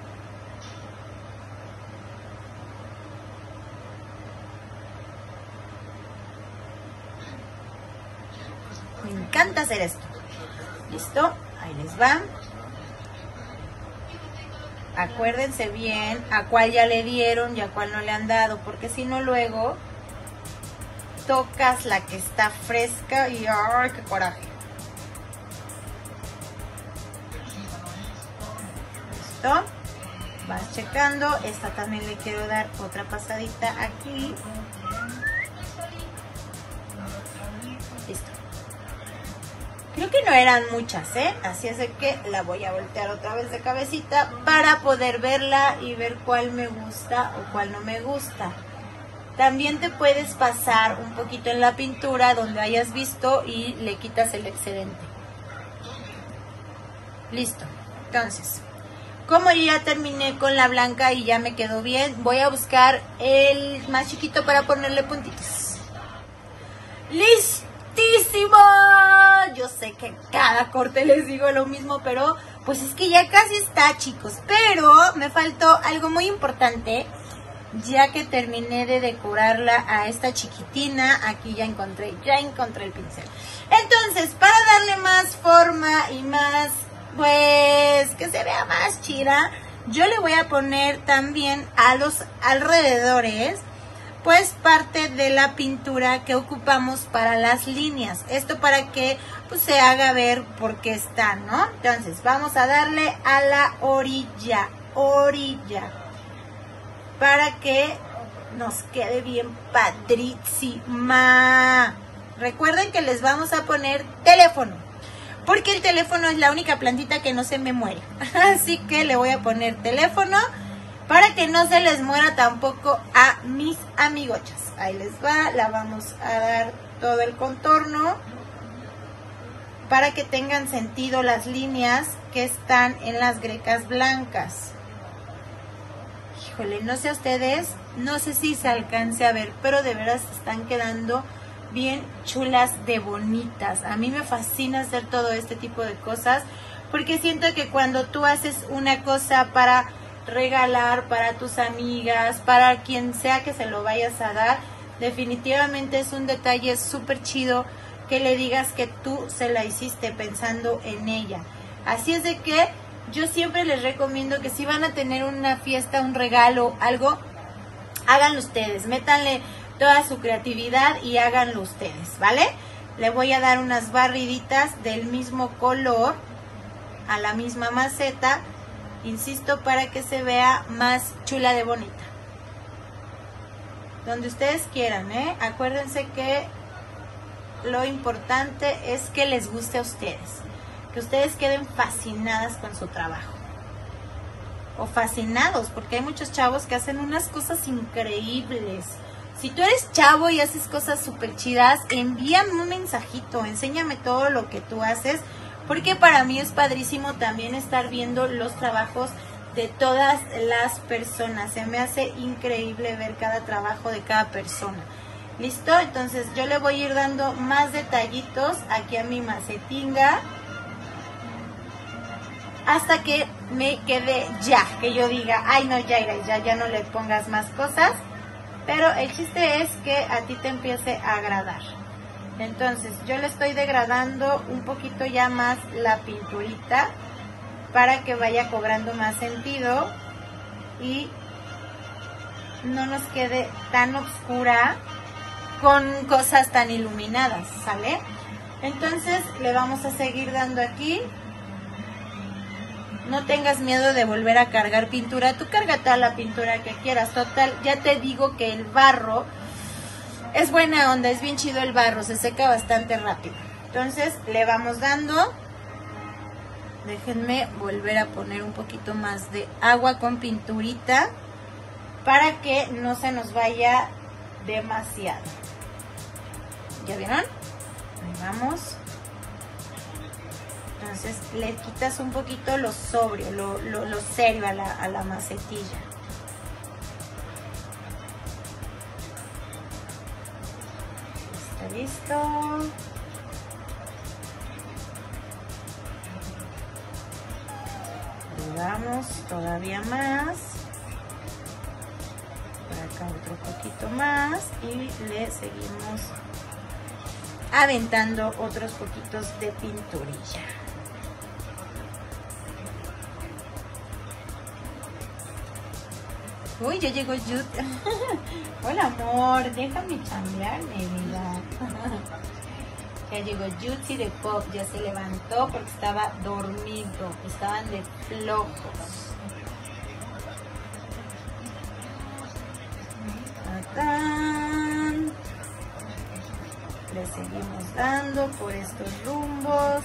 Me encanta hacer esto. ¿Listo? Ahí les va. Acuérdense bien a cuál ya le dieron y a cuál no le han dado, porque si no luego tocas la que está fresca y ¡ay, qué coraje! ¿Listo? Vas checando. Esta también le quiero dar otra pasadita aquí. Listo. Creo que no eran muchas, así es de que la voy a voltear otra vez de cabecita para poder verla y ver cuál me gusta o cuál no me gusta. También te puedes pasar un poquito en la pintura donde hayas visto y le quitas el excedente. Listo. Entonces, como yo ya terminé con la blanca y ya me quedó bien, voy a buscar el más chiquito para ponerle puntitos. ¡Listísimo! Yo sé que cada corte les digo lo mismo, pero pues es que ya casi está, chicos. Pero me faltó algo muy importante. Ya que terminé de decorarla a esta chiquitina, aquí ya encontré el pincel. Entonces, para darle más forma y más, pues, que se vea más chida, yo le voy a poner también a los alrededores, pues, parte de la pintura que ocupamos para las líneas. Esto para que, pues, se haga ver por qué está, ¿no? Entonces, vamos a darle a la orilla, para que nos quede bien padrísima. Recuerden que les vamos a poner teléfono, porque el teléfono es la única plantita que no se me muere. Así que le voy a poner teléfono para que no se les muera tampoco a mis amigochas. Ahí les va, la vamos a dar todo el contorno para que tengan sentido las líneas que están en las grecas blancas. Híjole, no sé a ustedes, no sé si se alcance a ver, pero de veras están quedando bien chulas de bonitas. A mí me fascina hacer todo este tipo de cosas, porque siento que cuando tú haces una cosa para regalar, para tus amigas, para quien sea que se lo vayas a dar, definitivamente es un detalle súper chido que le digas que tú se la hiciste pensando en ella. Así es de que yo siempre les recomiendo que si van a tener una fiesta, un regalo, algo, háganlo ustedes, métanle toda su creatividad y háganlo ustedes, ¿vale? Le voy a dar unas barriditas del mismo color a la misma maceta, insisto, para que se vea más chula de bonita. Donde ustedes quieran, acuérdense que lo importante es que les guste a ustedes. Que ustedes queden fascinadas con su trabajo. O fascinados, porque hay muchos chavos que hacen unas cosas increíbles. Si tú eres chavo y haces cosas súper chidas, envíame un mensajito, enséñame todo lo que tú haces, porque para mí es padrísimo también estar viendo los trabajos de todas las personas. Se me hace increíble ver cada trabajo de cada persona. ¿Listo? Entonces yo le voy a ir dando más detallitos aquí a mi macetinga, hasta que me quede ya, que yo diga, ay no, ya no le pongas más cosas, pero el chiste es que a ti te empiece a agradar. Entonces yo le estoy degradando un poquito ya más la pinturita para que vaya cobrando más sentido y no nos quede tan oscura con cosas tan iluminadas, ¿sale? Entonces le vamos a seguir dando aquí. No tengas miedo de volver a cargar pintura. Tú carga toda la pintura que quieras. Total, ya te digo que el barro es buena onda, es bien chido el barro, se seca bastante rápido. Entonces le vamos dando. Déjenme volver a poner un poquito más de agua con pinturita para que no se nos vaya demasiado. ¿Ya vieron? Ahí vamos. Entonces le quitas un poquito lo sobrio, lo serio a la macetilla. Está listo. Le damos todavía más. Por acá otro poquito más y le seguimos aventando otros poquitos de pinturilla. Uy, ya llegó Jude. Hola amor, déjame chambear, mi vida. Ya llegó Jutsi de Pop, ya se levantó porque estaba dormido, estaban de flojos. ¡Tatán! Le seguimos dando por estos rumbos.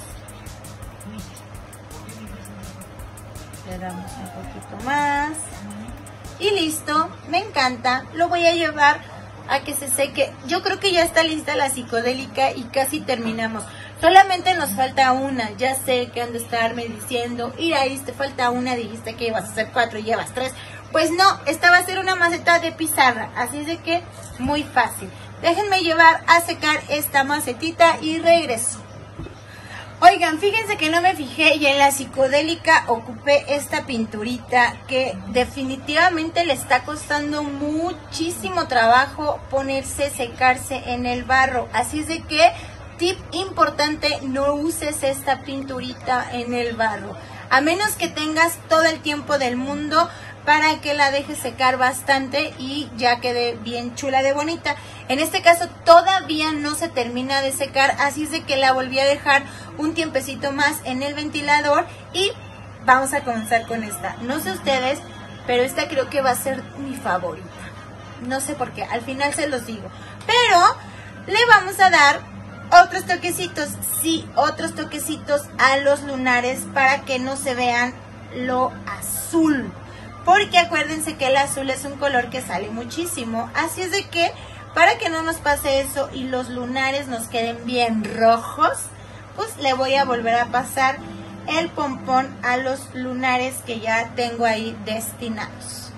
Le damos un poquito más. Y listo, me encanta. Lo voy a llevar a que se seque. Yo creo que ya está lista la psicodélica y casi terminamos. Solamente nos falta una. Ya sé que han de estarme diciendo, Irais, te falta una, dijiste que ibas a hacer 4 y llevas 3. Pues no, esta va a ser una maceta de pizarra, así es de que muy fácil. Déjenme llevar a secar esta macetita y regreso. Oigan, fíjense que no me fijé y en la psicodélica ocupé esta pinturita que definitivamente le está costando muchísimo trabajo ponerse, secarse en el barro. Así es de que, tip importante, no uses esta pinturita en el barro. A menos que tengas todo el tiempo del mundo para que la dejes secar bastante y ya quede bien chula de bonita. En este caso todavía no se termina de secar, así es de que la volví a dejar un tiempecito más en el ventilador y vamos a comenzar con esta. No sé ustedes, pero esta creo que va a ser mi favorita. No sé por qué, al final se los digo. Pero le vamos a dar otros toquecitos, sí, otros toquecitos a los lunares para que no se vean lo azul. Porque acuérdense que el azul es un color que sale muchísimo. Así es de que, para que no nos pase eso y los lunares nos queden bien rojos, pues le voy a volver a pasar el pompón a los lunares que ya tengo ahí destinados.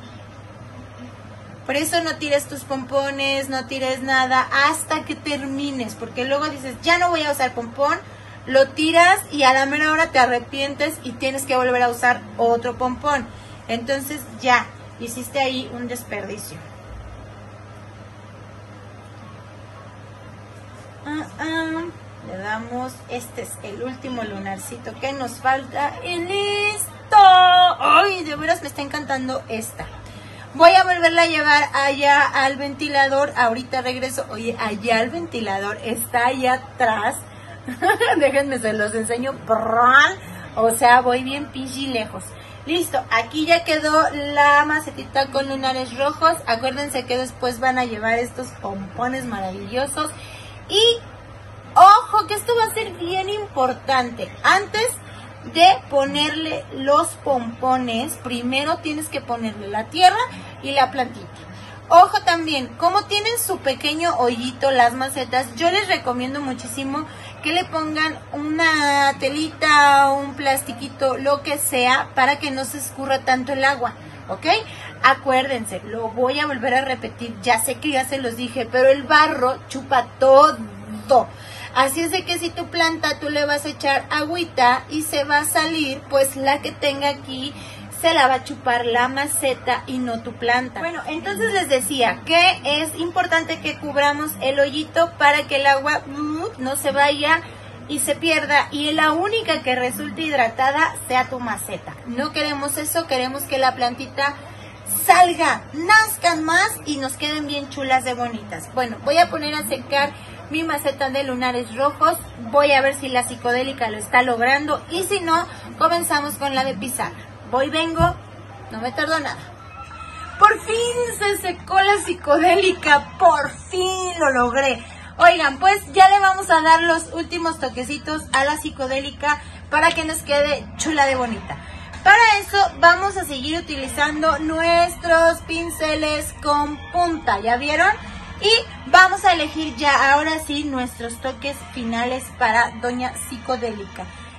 Por eso no tires tus pompones, no tires nada hasta que termines. Porque luego dices, ya no voy a usar pompón, lo tiras y a la mera hora te arrepientes y tienes que volver a usar otro pompón. Entonces ya hiciste ahí un desperdicio. Le damos, este es el último lunarcito que nos falta y listo. Ay, de veras me está encantando esta. Voy a volverla a llevar allá al ventilador. Ahorita regreso. Oye, allá el ventilador está allá atrás. Déjenme, se los enseño. O sea, voy bien pinche lejos. Listo, aquí ya quedó la macetita con lunares rojos. Acuérdense que después van a llevar estos pompones maravillosos. Y ojo, que esto va a ser bien importante. Antes de ponerle los pompones, primero tienes que ponerle la tierra y la plantita. Ojo también, como tienen su pequeño hoyito las macetas, yo les recomiendo muchísimo que le pongan una telita, un plastiquito, lo que sea, para que no se escurra tanto el agua, ¿ok? Acuérdense, lo voy a volver a repetir, ya sé que ya se los dije, pero el barro chupa todo. Así es de que si tu planta tú le vas a echar agüita y se va a salir, pues la que tenga aquí se la va a chupar la maceta y no tu planta. Bueno, entonces les decía que es importante que cubramos el hoyito para que el agua no se vaya y se pierda y la única que resulte hidratada sea tu maceta. No queremos eso, queremos que la plantita salga, nazcan más y nos queden bien chulas de bonitas. Bueno, voy a poner a secar mi maceta de lunares rojos. Voy a ver si la psicodélica lo está logrando y si no, comenzamos con la de pizarra. Voy, vengo, no me tardo nada. Por fin se secó la psicodélica, por fin lo logré. Oigan, pues ya le vamos a dar los últimos toquecitos a la psicodélica para que nos quede chula de bonita. Para eso vamos a seguir utilizando nuestros pinceles con punta, ¿ya vieron? Y vamos a elegir ya ahora sí nuestros toques finales para Doña Psicodélica.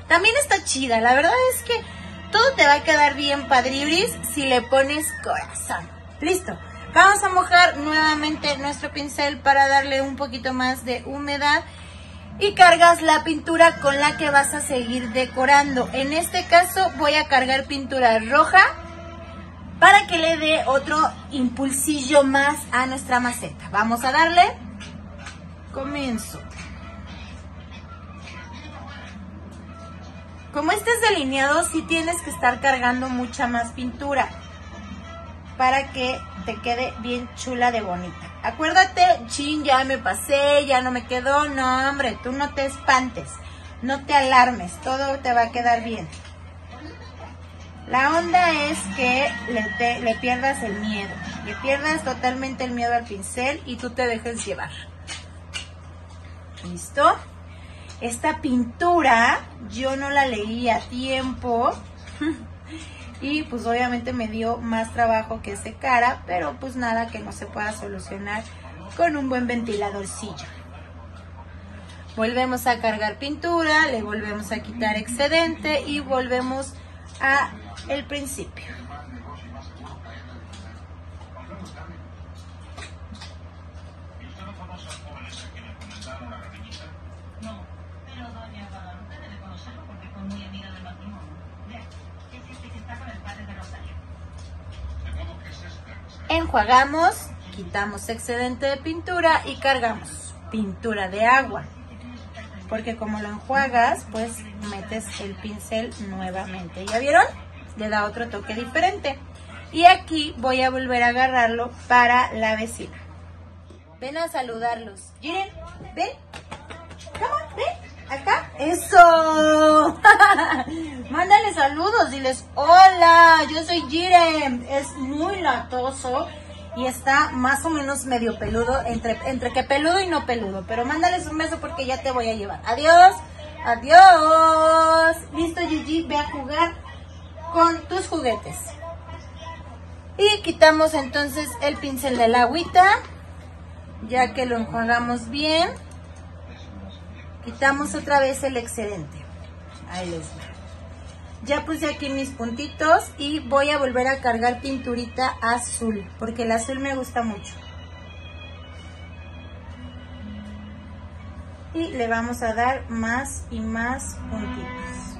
También está chida, la verdad es que todo te va a quedar bien, padribris, si le pones corazón. Listo. Vamos a mojar nuevamente nuestro pincel para darle un poquito más de humedad y cargas la pintura con la que vas a seguir decorando. En este caso voy a cargar pintura roja para que le dé otro impulsillo más a nuestra maceta. Vamos a darle. Comienzo. Como este es delineado, sí tienes que estar cargando mucha más pintura para que te quede bien chula de bonita. Acuérdate, chin, ya me pasé, ya no me quedó. No, hombre, tú no te espantes, no te alarmes, todo te va a quedar bien. La onda es que le pierdas el miedo, le pierdas totalmente el miedo al pincel y tú te dejes llevar. ¿Listo? Esta pintura yo no la leí a tiempo y pues obviamente me dio más trabajo que secara, pero pues nada que no se pueda solucionar con un buen ventiladorcillo. Volvemos a cargar pintura, le volvemos a quitar excedente y volvemos a el principio. Enjuagamos, quitamos excedente de pintura y cargamos pintura de agua, porque como lo enjuagas, pues metes el pincel nuevamente. ¿Ya vieron? Le da otro toque diferente. Y aquí voy a volver a agarrarlo para la vecina. Ven a saludarlos. Jiren, ven. Come on, ven. Acá. ¡Eso! Mándale saludos, diles, hola, yo soy Jiren. Es muy latoso y está más o menos medio peludo, entre que peludo y no peludo. Pero mándales un beso porque ya te voy a llevar. Adiós, adiós. Listo, Gigi, ve a jugar con tus juguetes. Y quitamos entonces el pincel de la agüita, ya que lo enjuagamos bien. Quitamos otra vez el excedente. Ahí les va. Ya puse aquí mis puntitos y voy a volver a cargar pinturita azul, porque el azul me gusta mucho. Y le vamos a dar más y más puntitos.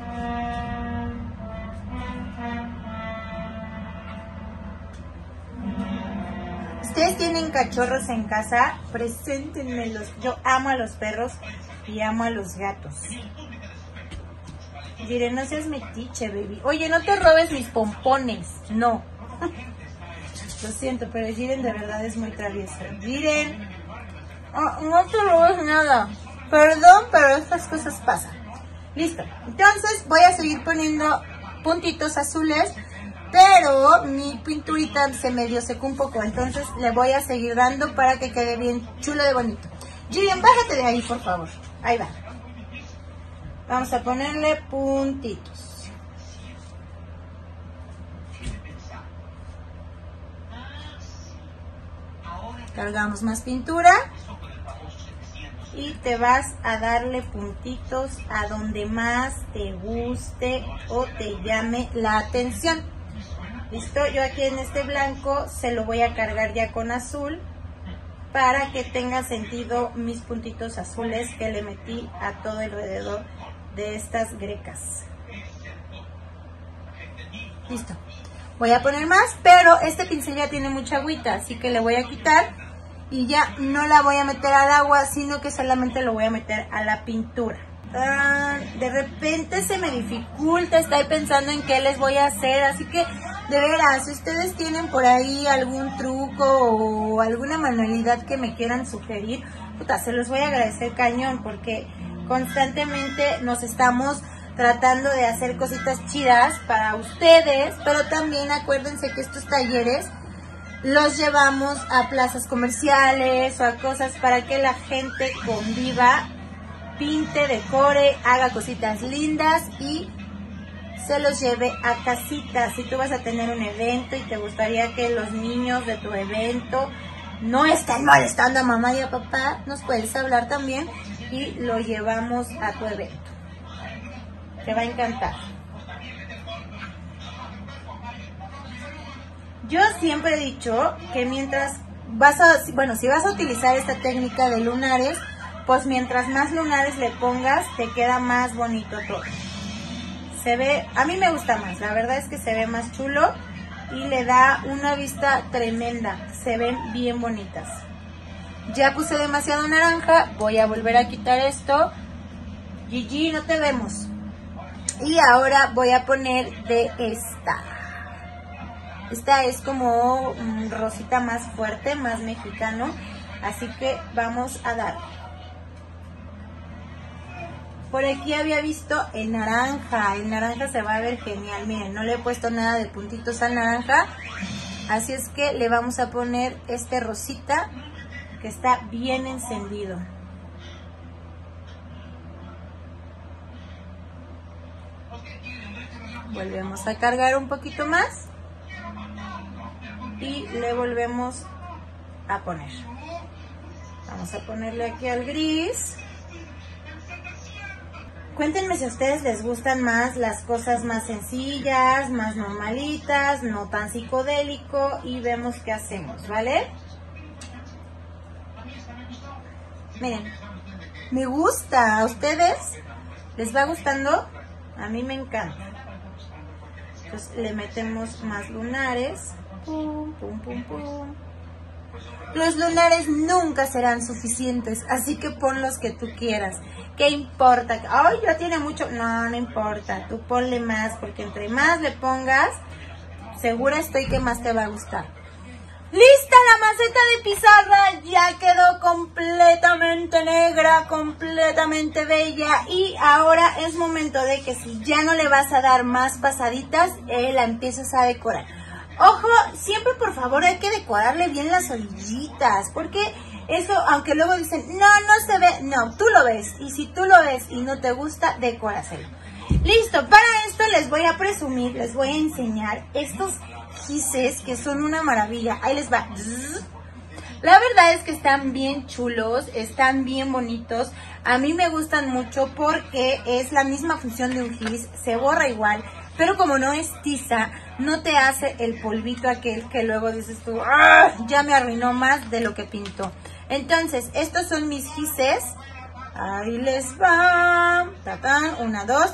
¿Ustedes tienen cachorros en casa? Preséntenmelos. Yo amo a los perros y amo a los gatos. Diré, no seas metiche, baby. Oye, no te robes mis pompones. No. Lo siento, pero Jiren de verdad es muy travieso. Jiren, no te robes nada. Perdón, pero estas cosas pasan. Listo. Entonces voy a seguir poniendo puntitos azules, pero mi pinturita se medio secó un poco. Entonces le voy a seguir dando para que quede bien chulo de bonito. Jiren, bájate de ahí, por favor. Ahí va. Vamos a ponerle puntitos. Cargamos más pintura. Y te vas a darle puntitos a donde más te guste o te llame la atención. ¿Listo? Yo aquí en este blanco se lo voy a cargar ya con azul, para que tenga sentido mis puntitos azules que le metí a todo alrededor de estas grecas. Listo. Voy a poner más, pero este pincel ya tiene mucha agüita, así que le voy a quitar y ya no la voy a meter al agua, sino que solamente lo voy a meter a la pintura. De repente se me dificulta, estoy pensando en qué les voy a hacer, así que de veras, si ustedes tienen por ahí algún truco o alguna manualidad que me quieran sugerir, puta, se los voy a agradecer cañón, porque constantemente nos estamos tratando de hacer cositas chidas para ustedes, pero también acuérdense que estos talleres los llevamos a plazas comerciales o a cosas para que la gente conviva, pinte, decore, haga cositas lindas y se los lleve a casita. Si tú vas a tener un evento y te gustaría que los niños de tu evento no estén molestando a mamá y a papá, nos puedes hablar también y lo llevamos a tu evento. ¿Ok? te va a encantar. Yo siempre he dicho que mientras si vas a utilizar esta técnica de lunares, pues mientras más lunares le pongas, te queda más bonito todo. Se ve, a mí me gusta más, la verdad es que se ve más chulo y le da una vista tremenda, se ven bien bonitas. Ya puse demasiado naranja, voy a volver a quitar esto. Gigi, no te vemos. Y ahora voy a poner de esta. Esta es como rosita más fuerte, más mexicano, así que vamos a dar. Por aquí había visto el naranja se va a ver genial. Miren, no le he puesto nada de puntitos al naranja, así es que le vamos a poner este rosita que está bien encendido. Volvemos a cargar un poquito más y le volvemos a poner. Vamos a ponerle aquí al gris. Cuéntenme si a ustedes les gustan más las cosas más sencillas, más normalitas, no tan psicodélico, y vemos qué hacemos, ¿vale? Miren, me gusta. ¿A ustedes les va gustando? A mí me encanta. Entonces le metemos más lunares. Pum, pum, pum, pum. Los lunares nunca serán suficientes, así que pon los que tú quieras. ¿Qué importa? Ay, ya tiene mucho. No, no importa. Tú ponle más, porque entre más le pongas, segura estoy que más te va a gustar. ¡Lista la maceta de pizarra! Ya quedó completamente negra, completamente bella. Y ahora es momento de que si ya no le vas a dar más pasaditas, la empieces a decorar. Ojo, siempre por favor hay que decorarle bien las orillitas, porque eso, aunque luego dicen, no se ve, no, tú lo ves, y si tú lo ves y no te gusta, decóraselo. Listo, para esto les voy a presumir, les voy a enseñar estos gises que son una maravilla. Ahí les va. La verdad es que están bien chulos, están bien bonitos. A mí me gustan mucho porque es la misma función de un gis, se borra igual, pero como no es tiza, no te hace el polvito aquel que luego dices tú, ¡ah! Ya me arruinó más de lo que pintó. Entonces, estos son mis gises. Ahí les va. Tatán, 1, 2.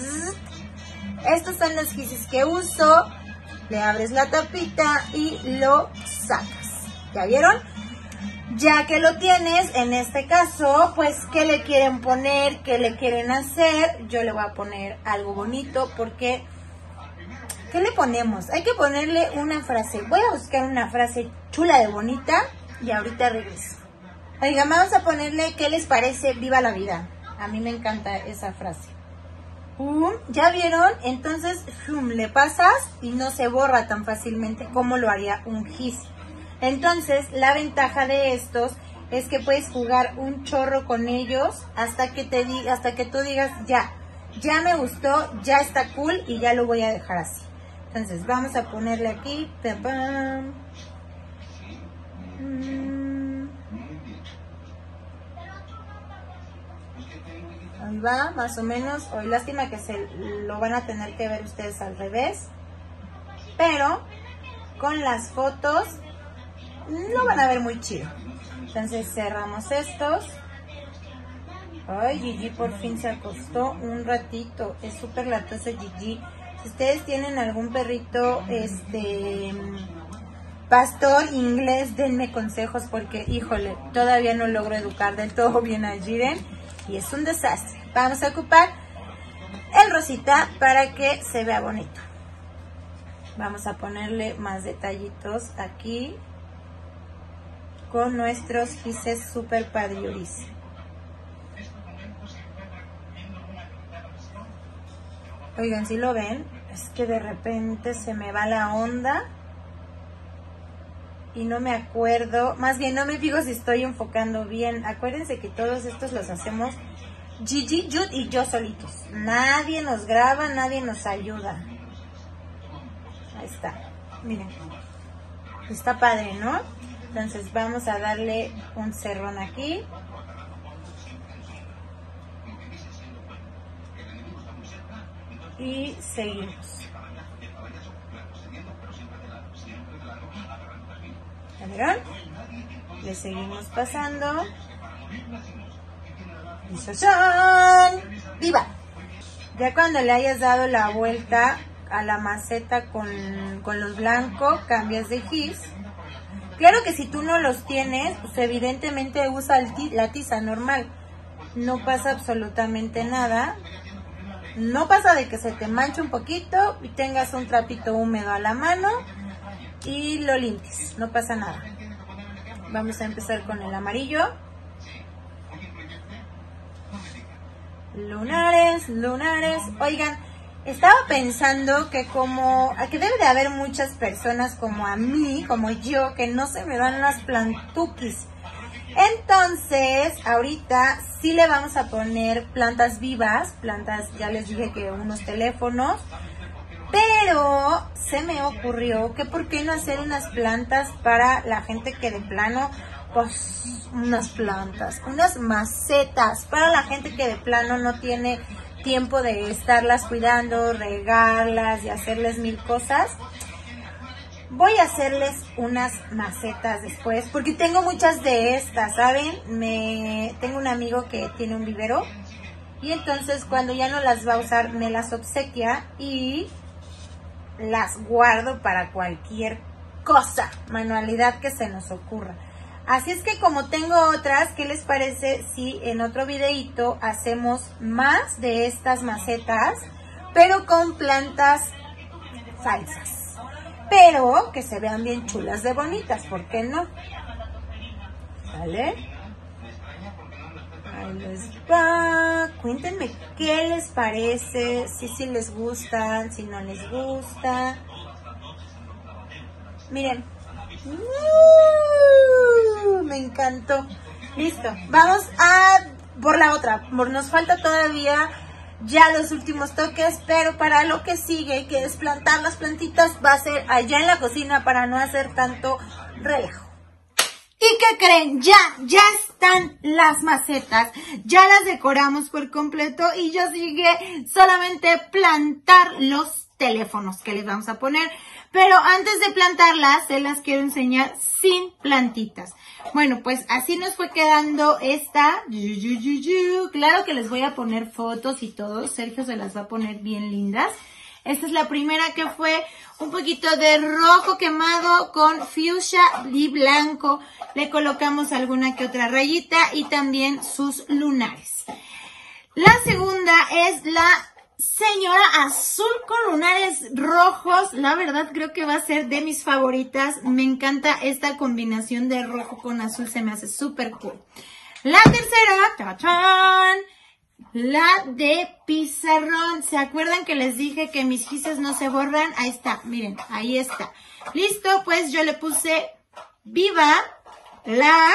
Estos son los gises que uso. Le abres la tapita y lo sacas. ¿Ya vieron? Ya que lo tienes, en este caso, pues, ¿qué le quieren poner? ¿Qué le quieren hacer? Yo le voy a poner algo bonito porque... ¿qué le ponemos? Hay que ponerle una frase. Voy a buscar una frase chula de bonita y ahorita regreso. Oigan, vamos a ponerle, ¿qué les parece? Viva la vida. A mí me encanta esa frase. ¿Ya vieron? Entonces, le pasas y no se borra tan fácilmente como lo haría un gis. Entonces, la ventaja de estos es que puedes jugar un chorro con ellos hasta que tú digas, ya me gustó, ya está cool y ya lo voy a dejar así. Entonces, vamos a ponerle aquí. Ahí va, más o menos. Hoy lástima que se lo van a tener que ver ustedes al revés. Pero con las fotos lo van a ver muy chido. Entonces cerramos estos. Ay, Gigi por fin se acostó un ratito. Es súper latoso Gigi. Si ustedes tienen algún perrito, pastor inglés, denme consejos porque, híjole, todavía no logro educar del todo bien a Jiren y es un desastre. Vamos a ocupar el rosita para que se vea bonito. Vamos a ponerle más detallitos aquí con nuestros gises super padriuris. Oigan, si lo ven, es que de repente se me va la onda y no me acuerdo, más bien no me fijo si estoy enfocando bien. Acuérdense que todos estos los hacemos Gigi, Jude y yo solitos. Nadie nos graba, nadie nos ayuda. Ahí está, miren, está padre, ¿no? Entonces vamos a darle un cerrón aquí. y seguimos. ¿Ya vieron? Le seguimos pasando. Y ¡sasán! ¡Viva! Ya cuando le hayas dado la vuelta a la maceta con los blancos, cambias de gis. Claro que si tú no los tienes, pues evidentemente usa la tiza normal. No pasa absolutamente nada. No pasa de que se te manche un poquito y tengas un trapito húmedo a la mano y lo limpies. No pasa nada. Vamos a empezar con el amarillo. Lunares, lunares. Oigan, estaba pensando que que debe de haber muchas personas como a mí, como yo, que no se me dan las plantuquis. Entonces, ahorita sí le vamos a poner plantas vivas, plantas, ya les dije que unos teléfonos, pero se me ocurrió que por qué no hacer unas plantas para la gente que de plano, pues unas plantas, unas macetas, para la gente que de plano no tiene tiempo de estarlas cuidando, regarlas y hacerles mil cosas. Voy a hacerles unas macetas después, porque tengo muchas de estas, ¿saben? Tengo un amigo que tiene un vivero y entonces cuando ya no las va a usar me las obsequia y las guardo para cualquier cosa, manualidad que se nos ocurra. Así es que como tengo otras, ¿qué les parece si en otro videito hacemos más de estas macetas, pero con plantas falsas? Pero que se vean bien chulas de bonitas, ¿por qué no? ¿Vale? Ahí les va. Cuéntenme qué les parece, si les gustan, si no les gusta. Miren. Me encantó. Listo. Vamos a por la otra. Nos falta todavía ya los últimos toques, pero para lo que sigue, que es plantar las plantitas, va a ser allá en la cocina para no hacer tanto relajo. ¿Y qué creen? Ya están las macetas, ya las decoramos por completo y ya sigue solamente plantar los teléfonos que les vamos a poner. Pero antes de plantarlas, se las quiero enseñar sin plantitas. Bueno, pues así nos fue quedando esta. Claro que les voy a poner fotos y todo. Sergio se las va a poner bien lindas. Esta es la primera, que fue un poquito de rojo quemado con fuchsia y blanco. Le colocamos alguna que otra rayita y también sus lunares. La segunda es la señora azul con lunares rojos. La verdad creo que va a ser de mis favoritas. Me encanta esta combinación de rojo con azul, se me hace súper cool. La tercera, ¡tachán!, la de pizarrón. ¿Se acuerdan que les dije que mis gises no se borran? Ahí está, miren, ahí está. Listo, pues yo le puse viva la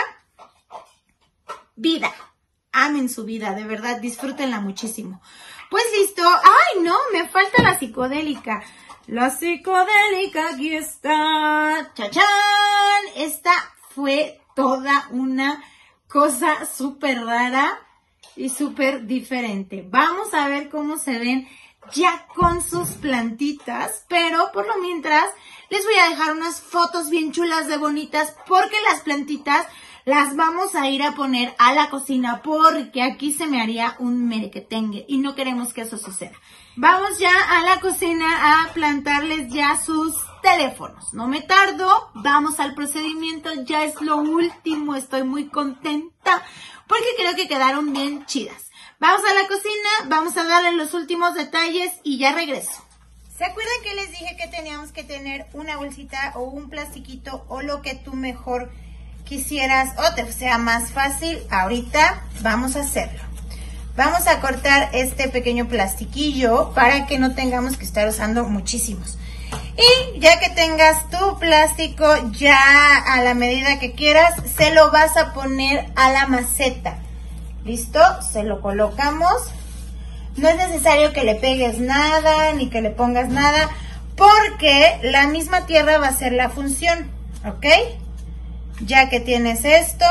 vida. Amen su vida, de verdad, disfrútenla muchísimo. Pues listo. ¡Ay, no! Me falta la psicodélica. La psicodélica, aquí está. ¡Chachán! Esta fue toda una cosa súper rara y súper diferente. Vamos a ver cómo se ven ya con sus plantitas. Pero por lo mientras, les voy a dejar unas fotos bien chulas de bonitas, porque las plantitas las vamos a ir a poner a la cocina, porque aquí se me haría un merequetengue y no queremos que eso suceda. Vamos ya a la cocina a plantarles ya sus teléfonos. No me tardo, vamos al procedimiento, ya es lo último. Estoy muy contenta porque creo que quedaron bien chidas. Vamos a la cocina, vamos a darle los últimos detalles y ya regreso. ¿Se acuerdan que les dije que teníamos que tener una bolsita o un plastiquito o lo que tú mejor quisieras o te sea más fácil? Ahorita vamos a hacerlo. Vamos a cortar este pequeño plastiquillo para que no tengamos que estar usando muchísimos. Y ya que tengas tu plástico ya a la medida que quieras, se lo vas a poner a la maceta. ¿Listo? Se lo colocamos. No es necesario que le pegues nada ni que le pongas nada, porque la misma tierra va a ser la función, ¿ok? Ya que tienes esto,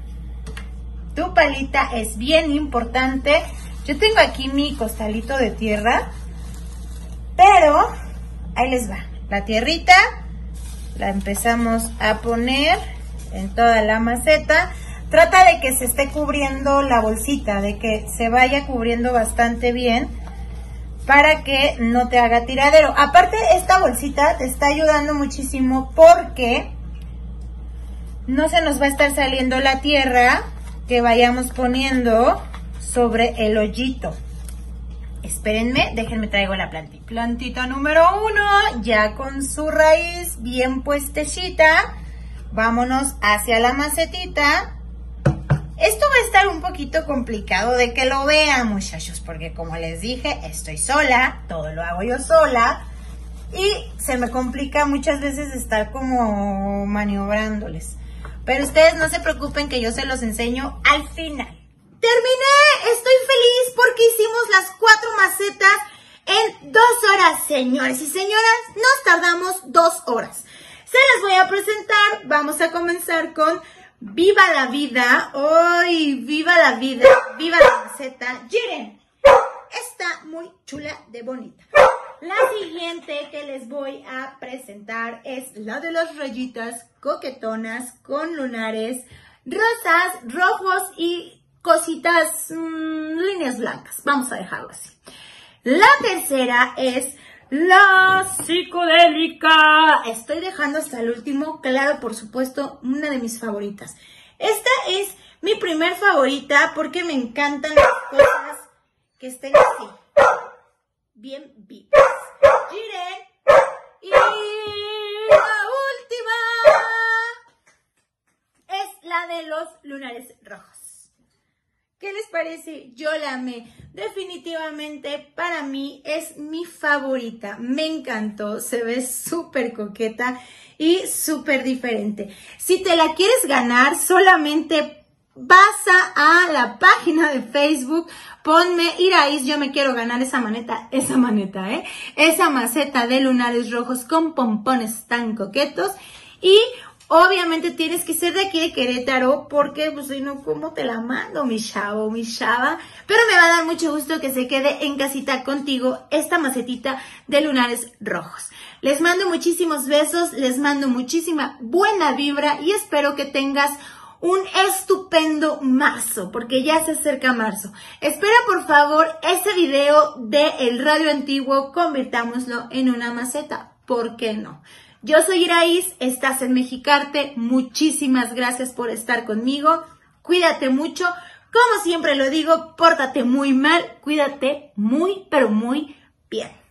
tu palita es bien importante. Yo tengo aquí mi costalito de tierra Pero ahí les va. La tierrita la empezamos a poner en toda la maceta. Trata de que se esté cubriendo la bolsita, de que se vaya cubriendo bastante bien para que no te haga tiradero. Aparte, esta bolsita te está ayudando muchísimo porque no se nos va a estar saliendo la tierra que vayamos poniendo sobre el hoyito. Espérenme, déjenme traigo la plantita. Plantita número 1, ya con su raíz bien puestecita. Vámonos hacia la macetita. Esto va a estar un poquito complicado de que lo vean, muchachos, porque como les dije, estoy sola, todo lo hago yo sola. Y se me complica muchas veces estar como maniobrándoles. Pero ustedes no se preocupen que yo se los enseño al final. ¡Terminé! Estoy feliz porque hicimos las 4 macetas en 2 horas, señores y señoras. Nos tardamos 2 horas. Se las voy a presentar. Vamos a comenzar con Viva la Vida. ¡Ay, viva la vida! ¡Viva la maceta! ¡Miren! Está muy chula de bonita. La siguiente que les voy a presentar es la de las rayitas coquetonas con lunares rosas, rojos y cositas, líneas blancas. Vamos a dejarlo así. La tercera es la psicodélica. Estoy dejando hasta el último, claro, por supuesto, una de mis favoritas. Esta es mi primer favorita porque me encantan las cosas que estén así, bien vivas. Miren. Y la última es la de los lunares rojos. ¿Qué les parece? Yo la amé. Definitivamente para mí es mi favorita. Me encantó. Se ve súper coqueta y súper diferente. Si te la quieres ganar, solamente pasa a la página de Facebook. Ponme Iraís, yo me quiero ganar esa maceta de lunares rojos con pompones tan coquetos. Y obviamente tienes que ser de aquí de Querétaro porque, pues, si no, ¿cómo te la mando, mi chavo, mi chava? Pero me va a dar mucho gusto que se quede en casita contigo esta macetita de lunares rojos. Les mando muchísimos besos, les mando muchísima buena vibra y espero que tengas un estupendo marzo, porque ya se acerca marzo. Espera, por favor, ese video del radio antiguo, convirtámoslo en una maceta. ¿Por qué no? Yo soy Iraís, estás en Mexicarte. Muchísimas gracias por estar conmigo. Cuídate mucho. Como siempre lo digo, pórtate muy mal. Cuídate muy, pero muy bien.